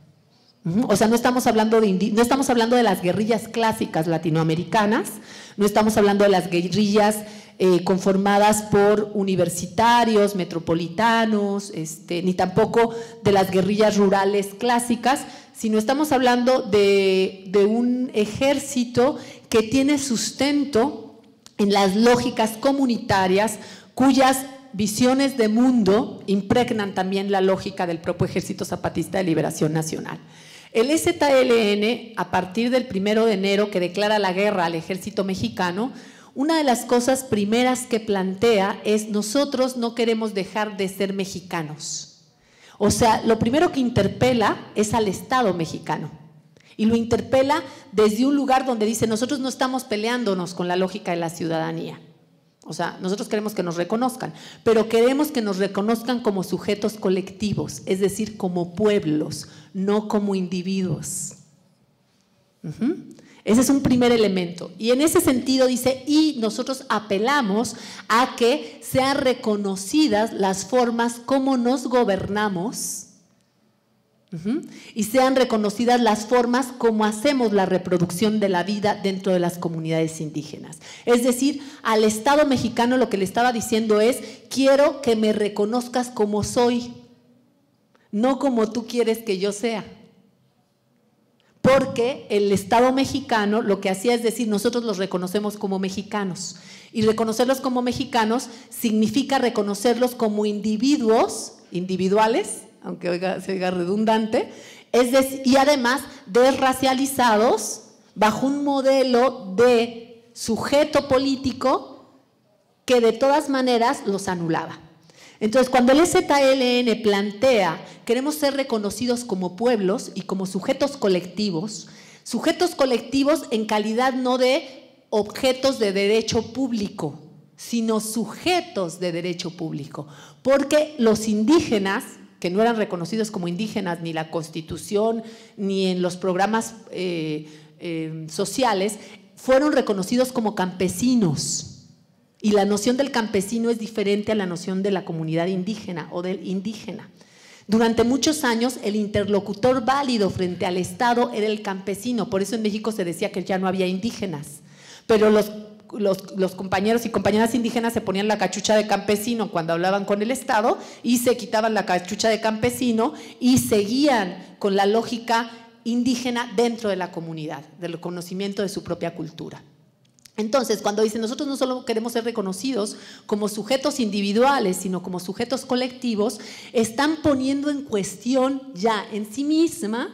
O sea, no estamos hablando de, no estamos hablando de las guerrillas clásicas latinoamericanas, no estamos hablando de las guerrillas eh, conformadas por universitarios, metropolitanos, este, ni tampoco de las guerrillas rurales clásicas, sino estamos hablando de, de un ejército que tiene sustento en las lógicas comunitarias, cuyas visiones de mundo impregnan también la lógica del propio Ejército Zapatista de Liberación Nacional. El E Z L N, a partir del primero de enero, que declara la guerra al ejército mexicano, una de las cosas primeras que plantea es: nosotros no queremos dejar de ser mexicanos. O sea, lo primero que interpela es al Estado mexicano. Y lo interpela desde un lugar donde dice: nosotros no estamos peleándonos con la lógica de la ciudadanía. O sea, nosotros queremos que nos reconozcan, pero queremos que nos reconozcan como sujetos colectivos, es decir, como pueblos, no como individuos. Uh-huh. Ese es un primer elemento. Y en ese sentido dice, y nosotros apelamos a que sean reconocidas las formas como nos gobernamos, uh-huh, y sean reconocidas las formas como hacemos la reproducción de la vida dentro de las comunidades indígenas. Es decir, al Estado mexicano lo que le estaba diciendo es, quiero que me reconozcas como soy, no como tú quieres que yo sea. Porque el Estado mexicano lo que hacía es decir, nosotros los reconocemos como mexicanos. Y reconocerlos como mexicanos significa reconocerlos como individuos, individuales, aunque oiga, se oiga redundante, es decir, y además desracializados bajo un modelo de sujeto político que de todas maneras los anulaba. Entonces, cuando el E Z L N plantea, queremos ser reconocidos como pueblos y como sujetos colectivos, sujetos colectivos en calidad no de objetos de derecho público, sino sujetos de derecho público, porque los indígenas, que no eran reconocidos como indígenas ni la Constitución ni en los programas eh, eh, sociales, fueron reconocidos como campesinos. Y la noción del campesino es diferente a la noción de la comunidad indígena o del indígena. Durante muchos años el interlocutor válido frente al Estado era el campesino, por eso en México se decía que ya no había indígenas, pero los, los, los compañeros y compañeras indígenas se ponían la cachucha de campesino cuando hablaban con el Estado y se quitaban la cachucha de campesino y seguían con la lógica indígena dentro de la comunidad, del conocimiento de su propia cultura. Entonces, cuando dicen nosotros no solo queremos ser reconocidos como sujetos individuales, sino como sujetos colectivos, están poniendo en cuestión ya en sí misma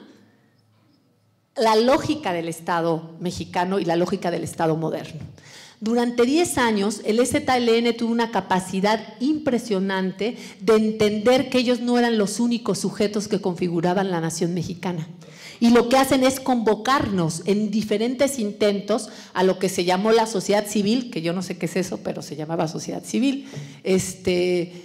la lógica del Estado mexicano y la lógica del Estado moderno. Durante diez años, el E Z L N tuvo una capacidad impresionante de entender que ellos no eran los únicos sujetos que configuraban la nación mexicana. Y lo que hacen es convocarnos en diferentes intentos a lo que se llamó la sociedad civil, que yo no sé qué es eso, pero se llamaba sociedad civil, este,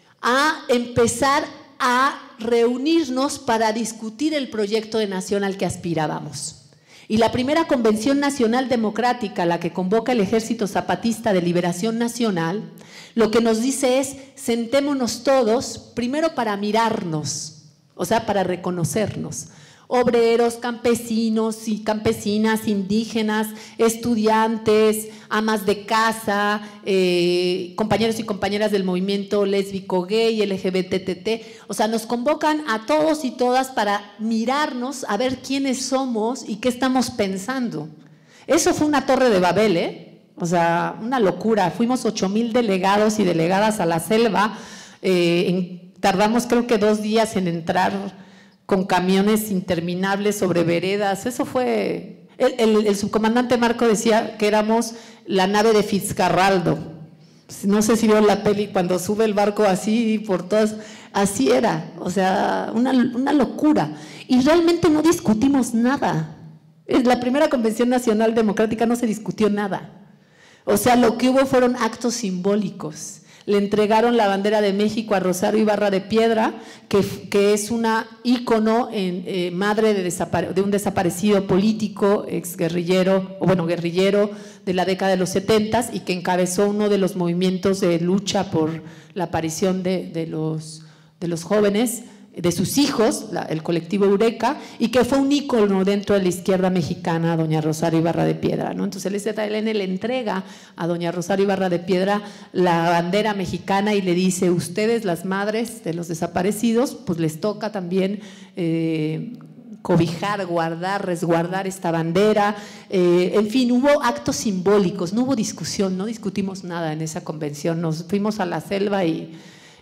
a empezar a reunirnos para discutir el proyecto de nación al que aspirábamos. Y la primera Convención Nacional Democrática, la que convoca el Ejército Zapatista de Liberación Nacional, lo que nos dice es, sentémonos todos, primero para mirarnos, o sea, para reconocernos, obreros, campesinos y campesinas, indígenas, estudiantes, amas de casa, eh, compañeros y compañeras del movimiento lésbico, gay, L G B T T, o sea, nos convocan a todos y todas para mirarnos, a ver quiénes somos y qué estamos pensando. Eso fue una torre de Babel, ¿eh? O sea, una locura. Fuimos ocho mil delegados y delegadas a la selva, eh, en, tardamos creo que dos días en entrar con camiones interminables sobre veredas. Eso fue… El, el, el subcomandante Marco decía que éramos la nave de Fitzcarraldo. No sé si vieron la peli cuando sube el barco así por todas… Así era, o sea, una, una locura. Y realmente no discutimos nada. En la primera Convención Nacional Democrática no se discutió nada. O sea, lo que hubo fueron actos simbólicos. Le entregaron la bandera de México a Rosario Ibarra de Piedra, que, que es una ícono en, eh, madre de, de un desaparecido político, exguerrillero, o bueno, guerrillero de la década de los setentas y que encabezó uno de los movimientos de lucha por la aparición de, de, los, de los jóvenes, de sus hijos, la, el colectivo Eureka, y que fue un ícono dentro de la izquierda mexicana, a doña Rosario Ibarra de Piedra, ¿no? Entonces el E Z L N le entrega a doña Rosario Ibarra de Piedra la bandera mexicana y le dice, ustedes las madres de los desaparecidos, pues les toca también eh, cobijar, guardar, resguardar esta bandera, eh, en fin, hubo actos simbólicos, no hubo discusión, no discutimos nada en esa convención, nos fuimos a la selva y…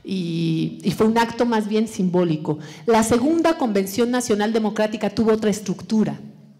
Y, y fue un acto más bien simbólico. La segunda Convención Nacional Democrática tuvo otra estructura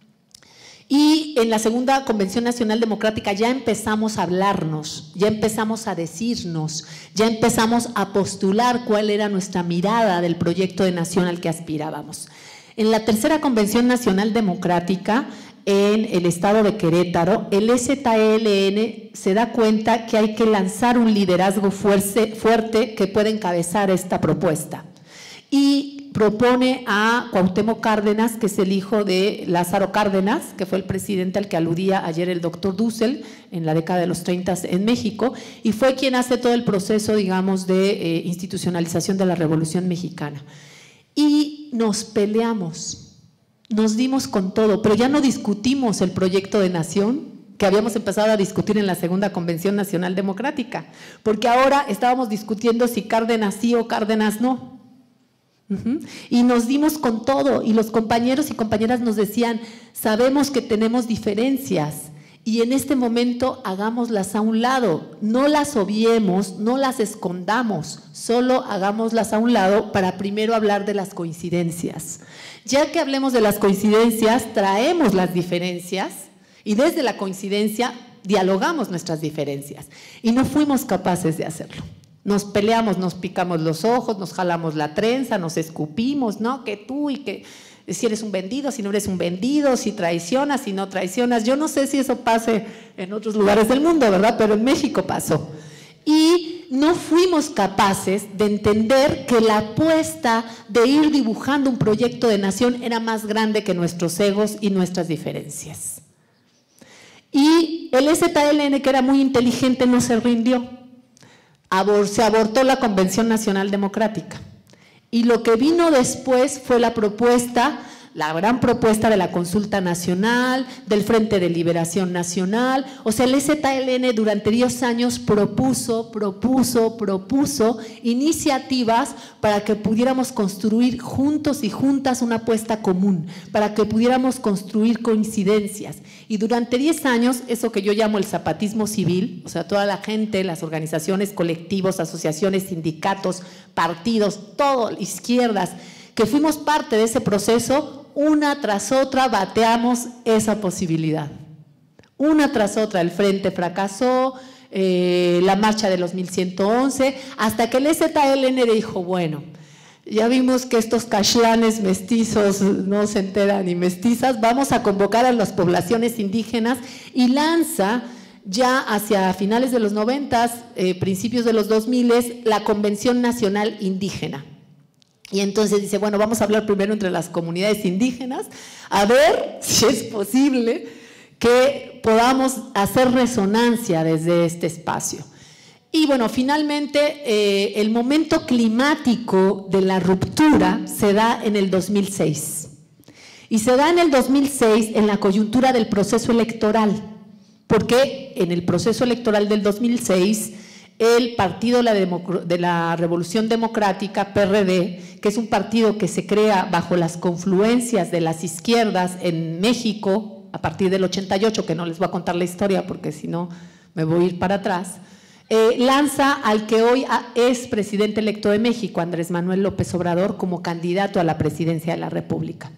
y en la segunda Convención Nacional Democrática ya empezamos a hablarnos, ya empezamos a decirnos, ya empezamos a postular cuál era nuestra mirada del proyecto de nación al que aspirábamos. En la tercera Convención Nacional Democrática en el estado de Querétaro, el E Z L N se da cuenta que hay que lanzar un liderazgo fuerte, fuerte que pueda encabezar esta propuesta. Y propone a Cuauhtémoc Cárdenas, que es el hijo de Lázaro Cárdenas, que fue el presidente al que aludía ayer el doctor Dussel en la década de los treinta en México, y fue quien hace todo el proceso, digamos, de eh, institucionalización de la Revolución Mexicana. Y nos peleamos. Nos dimos con todo, pero ya no discutimos el proyecto de nación que habíamos empezado a discutir en la Segunda Convención Nacional Democrática, porque ahora estábamos discutiendo si Cárdenas sí o Cárdenas no. Uh-huh. Y nos dimos con todo, y los compañeros y compañeras nos decían, sabemos que tenemos diferencias, y en este momento hagámoslas a un lado, no las obviemos, no las escondamos, solo hagámoslas a un lado para primero hablar de las coincidencias. Ya que hablemos de las coincidencias, traemos las diferencias y desde la coincidencia dialogamos nuestras diferencias. Y no fuimos capaces de hacerlo. Nos peleamos, nos picamos los ojos, nos jalamos la trenza, nos escupimos, ¿no? Que tú y que si eres un vendido, si no eres un vendido, si traicionas, si no traicionas. Yo no sé si eso pase en otros lugares del mundo, ¿verdad? Pero en México pasó. Y no fuimos capaces de entender que la apuesta de ir dibujando un proyecto de nación era más grande que nuestros egos y nuestras diferencias. Y el E Z L N, que era muy inteligente, no se rindió. Abor- se abortó la Convención Nacional Democrática. Y lo que vino después fue la propuesta, la gran propuesta de la Consulta Nacional, del Frente de Liberación Nacional. O sea, el E Z L N durante diez años propuso, propuso, propuso iniciativas para que pudiéramos construir juntos y juntas una apuesta común, para que pudiéramos construir coincidencias. Y durante diez años, eso que yo llamo el zapatismo civil, o sea, toda la gente, las organizaciones, colectivos, asociaciones, sindicatos, partidos, todo, izquierdas, que fuimos parte de ese proceso, una tras otra bateamos esa posibilidad. Una tras otra, el Frente fracasó, eh, la marcha de los mil ciento once, hasta que el E Z L N dijo, bueno, ya vimos que estos caxlanes mestizos no se enteran ni mestizas, vamos a convocar a las poblaciones indígenas, y lanza ya hacia finales de los noventas, eh, principios de los dos miles, la Convención Nacional Indígena. Y entonces dice, bueno, vamos a hablar primero entre las comunidades indígenas, a ver si es posible que podamos hacer resonancia desde este espacio. Y bueno, finalmente eh, el momento climático de la ruptura se da en el dos mil seis. Y se da en el dos mil seis en la coyuntura del proceso electoral, porque en el proceso electoral del dos mil seis el Partido de la, de la Revolución Democrática, P R D, que es un partido que se crea bajo las confluencias de las izquierdas en México a partir del ochenta y ocho, que no les voy a contar la historia porque si no me voy a ir para atrás, eh, lanza al que hoy es presidente electo de México, Andrés Manuel López Obrador, como candidato a la presidencia de la República.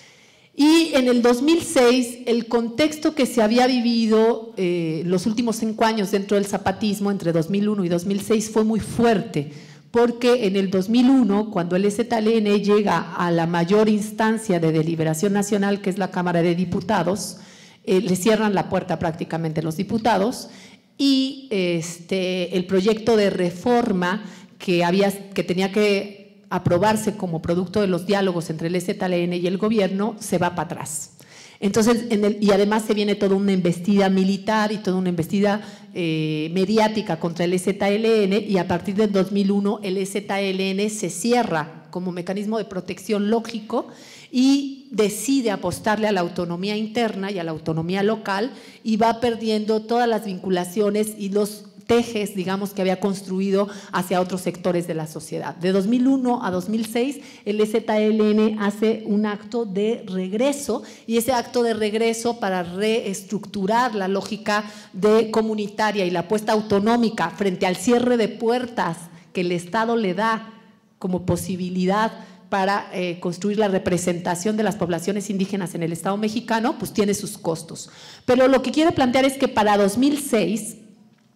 Y en el dos mil seis, el contexto que se había vivido eh, los últimos cinco años dentro del zapatismo, entre dos mil uno y dos mil seis, fue muy fuerte, porque en el dos mil uno, cuando el E Z L N llega a la mayor instancia de deliberación nacional, que es la Cámara de Diputados, eh, le cierran la puerta prácticamente los diputados, y este, el proyecto de reforma que, había, que tenía que aprobarse como producto de los diálogos entre el E Z L N y el gobierno, se va para atrás. Entonces, en el, y además se viene toda una embestida militar y toda una embestida eh, mediática contra el E Z L N, y a partir del dos mil uno el E Z L N se cierra como mecanismo de protección lógico y decide apostarle a la autonomía interna y a la autonomía local, y va perdiendo todas las vinculaciones y los tejes, digamos, que había construido hacia otros sectores de la sociedad. De dos mil uno a dos mil seis, el E Z L N hace un acto de regreso, y ese acto de regreso para reestructurar la lógica de comunitaria y la apuesta autonómica frente al cierre de puertas que el Estado le da como posibilidad para eh, construir la representación de las poblaciones indígenas en el Estado mexicano, pues tiene sus costos. Pero lo que quiero plantear es que para dos mil seis,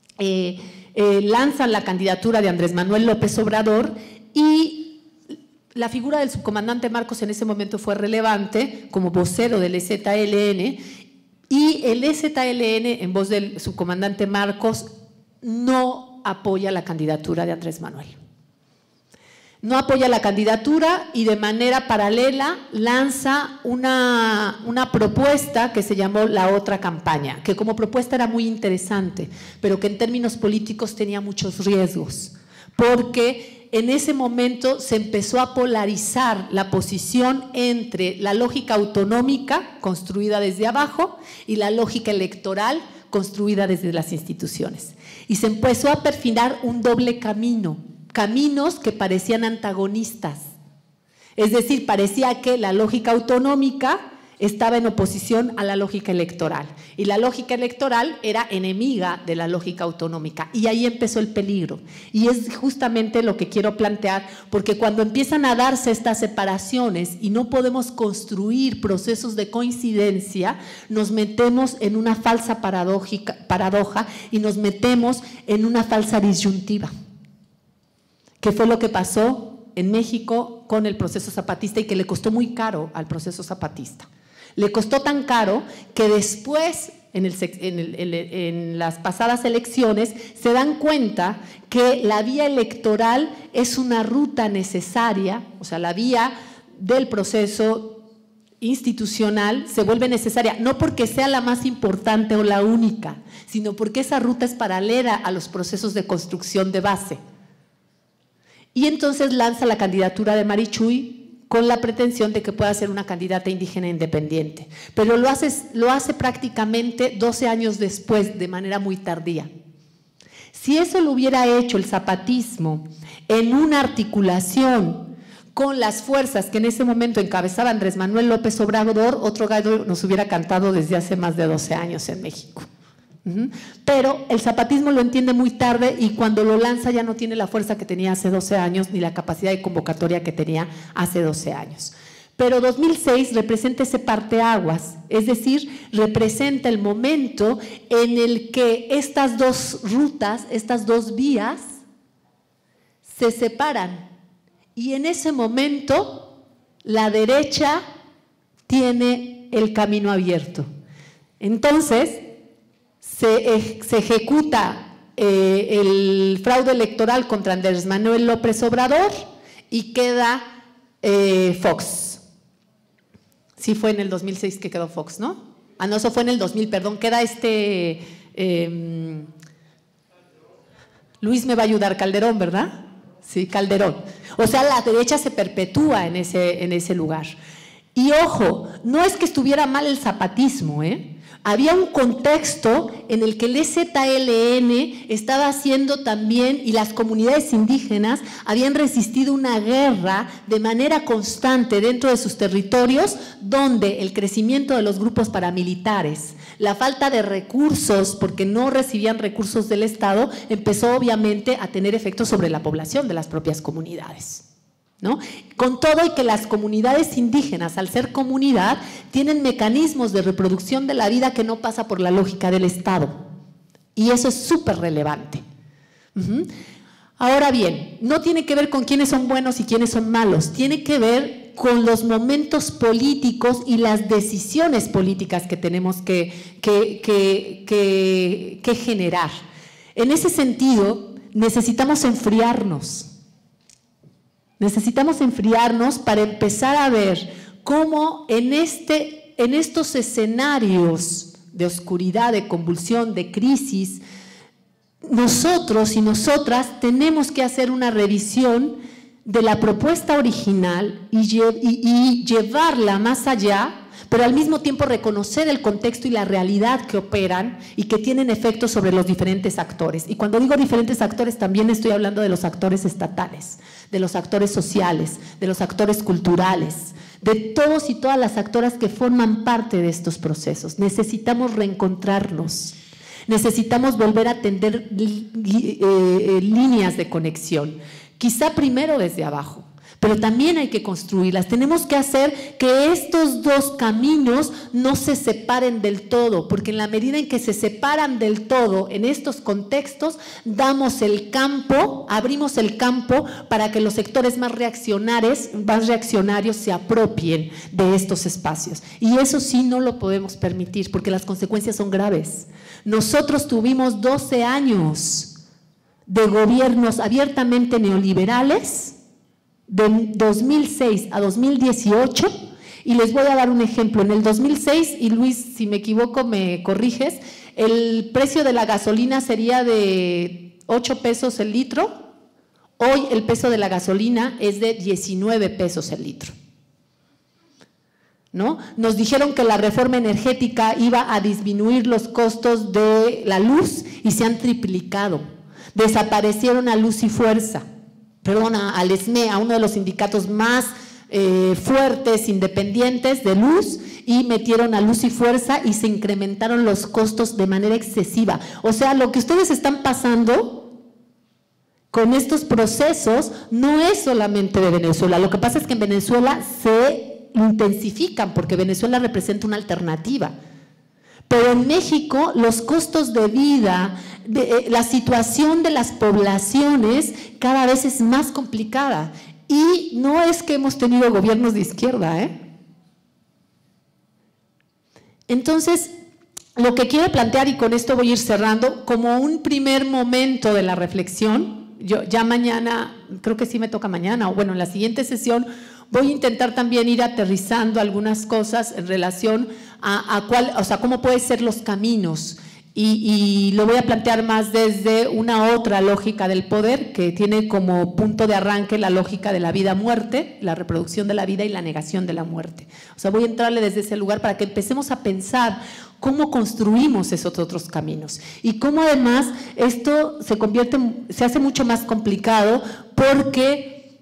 Eh, eh, lanzan la candidatura de Andrés Manuel López Obrador, y la figura del subcomandante Marcos en ese momento fue relevante como vocero del E Z L N, y el E Z L N, en voz del subcomandante Marcos, no apoya la candidatura de Andrés Manuel. No apoya la candidatura y de manera paralela lanza una, una propuesta que se llamó La Otra Campaña, que como propuesta era muy interesante, pero que en términos políticos tenía muchos riesgos, porque en ese momento se empezó a polarizar la posición entre la lógica autonómica construida desde abajo y la lógica electoral construida desde las instituciones. Y se empezó a perfilar un doble camino, caminos que parecían antagonistas. Es decir, parecía que la lógica autonómica estaba en oposición a la lógica electoral y la lógica electoral era enemiga de la lógica autonómica, y ahí empezó el peligro. Y es justamente lo que quiero plantear, porque cuando empiezan a darse estas separaciones y no podemos construir procesos de coincidencia, nos metemos en una falsa paradoja y nos metemos en una falsa disyuntiva, que fue lo que pasó en México con el proceso zapatista y que le costó muy caro al proceso zapatista. Le costó tan caro que después, en, el, en, el, en, en las pasadas elecciones, se dan cuenta que la vía electoral es una ruta necesaria, o sea, la vía del proceso institucional se vuelve necesaria, no porque sea la más importante o la única, sino porque esa ruta es paralela a los procesos de construcción de base. Y entonces lanza la candidatura de Marichuy con la pretensión de que pueda ser una candidata indígena independiente. Pero lo hace, lo hace prácticamente doce años después, de manera muy tardía. Si eso lo hubiera hecho el zapatismo en una articulación con las fuerzas que en ese momento encabezaba Andrés Manuel López Obrador, otro gallo nos hubiera cantado desde hace más de doce años en México. Pero el zapatismo lo entiende muy tarde y cuando lo lanza ya no tiene la fuerza que tenía hace doce años ni la capacidad de convocatoria que tenía hace doce años. Pero dos mil seis representa ese parteaguas, es decir, representa el momento en el que estas dos rutas, estas dos vías se separan, y en ese momento la derecha tiene el camino abierto. Entonces, Se, se ejecuta eh, el fraude electoral contra Andrés Manuel López Obrador y queda eh, Fox. Sí fue en el dos mil seis que quedó Fox, ¿no? Ah, no, eso fue en el dos mil, perdón, queda este… Eh, Luis me va a ayudar, Calderón, ¿verdad? Sí, Calderón. O sea, la derecha se perpetúa en ese, en ese lugar. Y ojo, no es que estuviera mal el zapatismo, ¿eh? Había un contexto en el que el E Z L N estaba haciendo también, y las comunidades indígenas habían resistido una guerra de manera constante dentro de sus territorios, donde el crecimiento de los grupos paramilitares, la falta de recursos, porque no recibían recursos del Estado, empezó obviamente a tener efectos sobre la población de las propias comunidades, ¿no? Con todo y que las comunidades indígenas, al ser comunidad, tienen mecanismos de reproducción de la vida que no pasa por la lógica del Estado, y eso es súper relevante. Uh-huh. Ahora bien, no tiene que ver con quiénes son buenos y quiénes son malos, tiene que ver con los momentos políticos y las decisiones políticas que tenemos que, que, que, que, que generar. En ese sentido, necesitamos enfriarnos. Necesitamos enfriarnos para empezar a ver cómo en, este, en estos escenarios de oscuridad, de convulsión, de crisis, nosotros y nosotras tenemos que hacer una revisión de la propuesta original y, lle y, y llevarla más allá, pero al mismo tiempo reconocer el contexto y la realidad que operan y que tienen efectos sobre los diferentes actores. Y cuando digo diferentes actores, también estoy hablando de los actores estatales, de los actores sociales, de los actores culturales, de todos y todas las actoras que forman parte de estos procesos. Necesitamos reencontrarnos, necesitamos volver a tender eh, eh, líneas de conexión, quizá primero desde abajo, pero también hay que construirlas. Tenemos que hacer que estos dos caminos no se separen del todo, porque en la medida en que se separan del todo en estos contextos, damos el campo, abrimos el campo para que los sectores más reaccionarios, más reaccionarios se apropien de estos espacios. Y eso sí no lo podemos permitir, porque las consecuencias son graves. Nosotros tuvimos doce años de gobiernos abiertamente neoliberales, de dos mil seis a dos mil dieciocho, y les voy a dar un ejemplo. En el dos mil seis, y Luis, si me equivoco me corriges, el precio de la gasolina sería de ocho pesos el litro. Hoy el peso de la gasolina es de diecinueve pesos el litro, ¿no? Nos dijeron que la reforma energética iba a disminuir los costos de la luz y se han triplicado. Desaparecieron a Luz y Fuerza. Perdona, al ESME, a uno de los sindicatos más eh, fuertes, independientes de luz, y metieron a Luz y Fuerza y se incrementaron los costos de manera excesiva. O sea, lo que ustedes están pasando con estos procesos no es solamente de Venezuela. Lo que pasa es que en Venezuela se intensifican porque Venezuela representa una alternativa. Pero en México los costos de vida, de, eh, la situación de las poblaciones cada vez es más complicada. Y no es que hemos tenido gobiernos de izquierda, ¿eh? Entonces, lo que quiero plantear, y con esto voy a ir cerrando, como un primer momento de la reflexión, yo ya mañana, creo que sí me toca mañana, o bueno, en la siguiente sesión, voy a intentar también ir aterrizando algunas cosas en relación a, a cuál, o sea, cómo pueden ser los caminos, y, y lo voy a plantear más desde una otra lógica del poder que tiene como punto de arranque la lógica de la vida-muerte, la reproducción de la vida y la negación de la muerte. O sea, voy a entrarle desde ese lugar para que empecemos a pensar cómo construimos esos otros caminos y cómo además esto se convierte, se hace mucho más complicado porque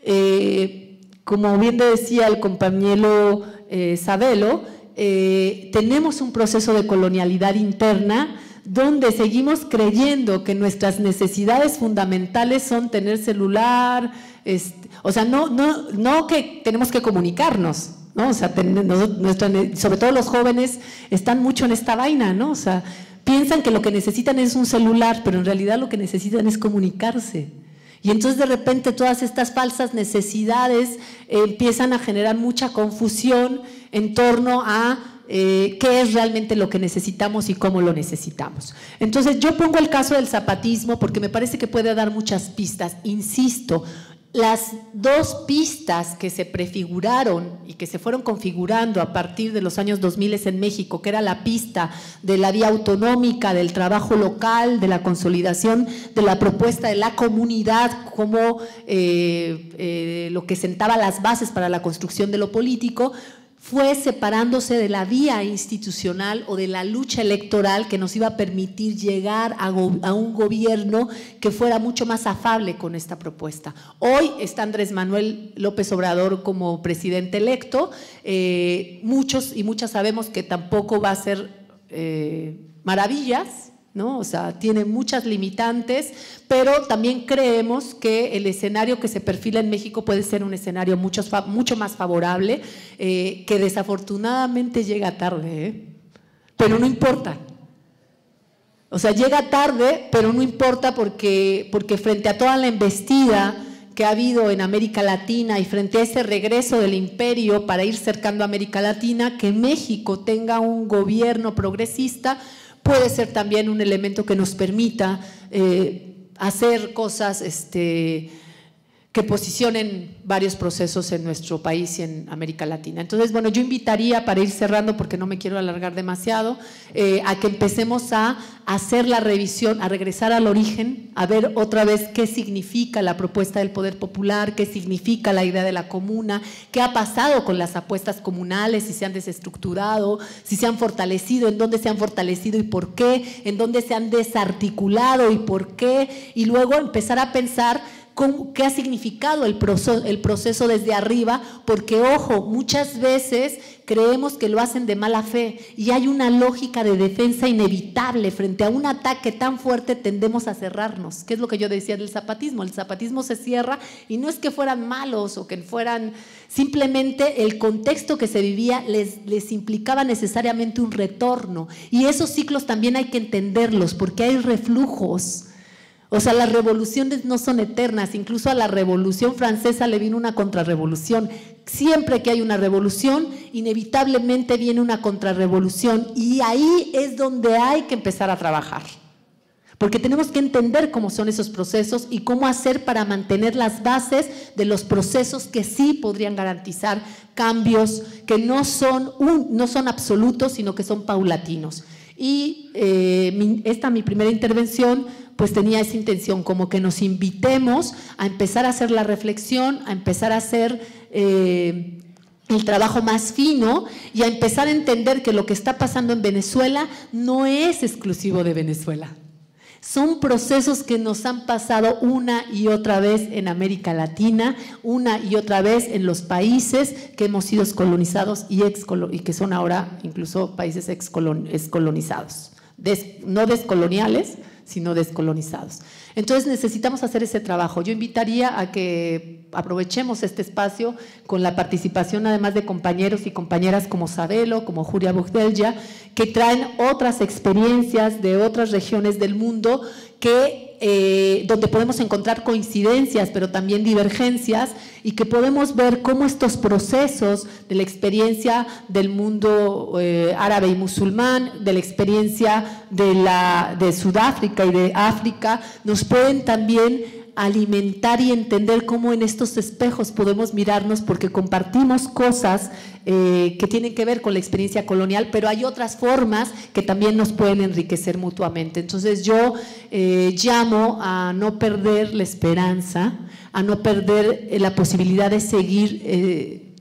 eh, como bien decía el compañero eh, Sabelo, eh, tenemos un proceso de colonialidad interna donde seguimos creyendo que nuestras necesidades fundamentales son tener celular, este, o sea, no, no, no que tenemos que comunicarnos, ¿no? O sea, ten, no, nuestra, sobre todo los jóvenes están mucho en esta vaina, ¿no? O sea, piensan que lo que necesitan es un celular, pero en realidad lo que necesitan es comunicarse. Y entonces de repente todas estas falsas necesidades eh, empiezan a generar mucha confusión en torno a eh, qué es realmente lo que necesitamos y cómo lo necesitamos. Entonces yo pongo el caso del zapatismo porque me parece que puede dar muchas pistas. Insisto, las dos pistas que se prefiguraron y que se fueron configurando a partir de los años dos mil en México, que era la pista de la vía autonómica, del trabajo local, de la consolidación de la propuesta de la comunidad como eh, eh, lo que sentaba las bases para la construcción de lo político, fue separándose de la vía institucional o de la lucha electoral que nos iba a permitir llegar a, a un gobierno que fuera mucho más afable con esta propuesta. Hoy está Andrés Manuel López Obrador como presidente electo, eh, muchos y muchas sabemos que tampoco va a ser eh, maravillas, ¿no? O sea, tiene muchas limitantes, pero también creemos que el escenario que se perfila en México puede ser un escenario mucho, mucho más favorable, eh, que desafortunadamente llega tarde, ¿eh? Pero no importa. O sea, llega tarde, pero no importa porque, porque frente a toda la embestida que ha habido en América Latina y frente a ese regreso del imperio para ir cercando a América Latina, que México tenga un gobierno progresista puede ser también un elemento que nos permita eh, hacer cosas este, que posicionen varios procesos en nuestro país y en América Latina. Entonces, bueno, yo invitaría, para ir cerrando porque no me quiero alargar demasiado, eh, a que empecemos a hacer la revisión, a regresar al origen, a ver otra vez qué significa la propuesta del poder popular, qué significa la idea de la comuna, qué ha pasado con las apuestas comunales, si se han desestructurado, si se han fortalecido, en dónde se han fortalecido y por qué, en dónde se han desarticulado y por qué, y luego empezar a pensar cómo, qué ha significado el proceso, el proceso desde arriba, porque ojo, muchas veces creemos que lo hacen de mala fe y hay una lógica de defensa inevitable. Frente a un ataque tan fuerte tendemos a cerrarnos, que es lo que yo decía del zapatismo. El zapatismo se cierra y no es que fueran malos o que fueran, simplemente el contexto que se vivía les, les implicaba necesariamente un retorno, y esos ciclos también hay que entenderlos porque hay reflujos. O sea, las revoluciones no son eternas, incluso a la Revolución Francesa le vino una contrarrevolución. Siempre que hay una revolución, inevitablemente viene una contrarrevolución, y ahí es donde hay que empezar a trabajar. Porque tenemos que entender cómo son esos procesos y cómo hacer para mantener las bases de los procesos que sí podrían garantizar cambios que no son, un, no son absolutos, sino que son paulatinos. Y eh, mi, esta mi primera intervención pues tenía esa intención, como que nos invitemos a empezar a hacer la reflexión, a empezar a hacer eh, el trabajo más fino y a empezar a entender que lo que está pasando en Venezuela no es exclusivo de Venezuela. Son procesos que nos han pasado una y otra vez en América Latina, una y otra vez en los países que hemos sido colonizados y, y que son ahora incluso países excolonizados, Des, no descoloniales, sino descolonizados. Entonces necesitamos hacer ese trabajo. Yo invitaría a que aprovechemos este espacio con la participación además de compañeros y compañeras como Sabelo, como Julia Bugdelja, que traen otras experiencias de otras regiones del mundo que, eh, donde podemos encontrar coincidencias, pero también divergencias, y que podemos ver cómo estos procesos de la experiencia del mundo eh, árabe y musulmán, de la experiencia de, la, de Sudáfrica y de África, nos pueden también alimentar y entender cómo en estos espejos podemos mirarnos, porque compartimos cosas eh, que tienen que ver con la experiencia colonial, pero hay otras formas que también nos pueden enriquecer mutuamente. Entonces yo eh, llamo a no perder la esperanza, a no perder eh, la posibilidad de seguir, eh,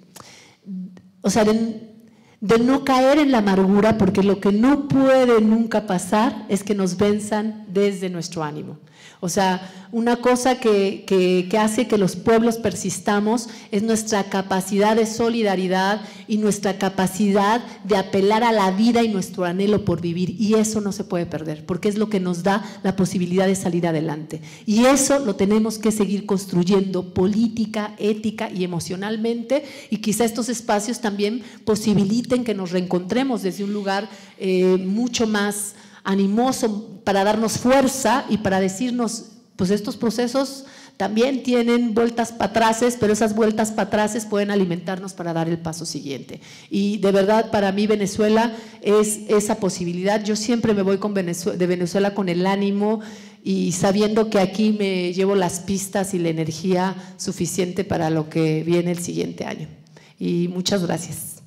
o sea, de, de no caer en la amargura, porque lo que no puede nunca pasar es que nos venzan desde nuestro ánimo. O sea, una cosa que, que, que hace que los pueblos persistamos es nuestra capacidad de solidaridad y nuestra capacidad de apelar a la vida y nuestro anhelo por vivir, y eso no se puede perder, porque es lo que nos da la posibilidad de salir adelante, y eso lo tenemos que seguir construyendo política, ética y emocionalmente, y quizá estos espacios también posibiliten que nos reencontremos desde un lugar eh, mucho más animoso, para darnos fuerza y para decirnos, pues estos procesos también tienen vueltas para atrás, pero esas vueltas para atrás pueden alimentarnos para dar el paso siguiente. Y de verdad, para mí Venezuela es esa posibilidad. Yo siempre me voy con Venezuela, de Venezuela con el ánimo y sabiendo que aquí me llevo las pistas y la energía suficiente para lo que viene el siguiente año. Y muchas gracias.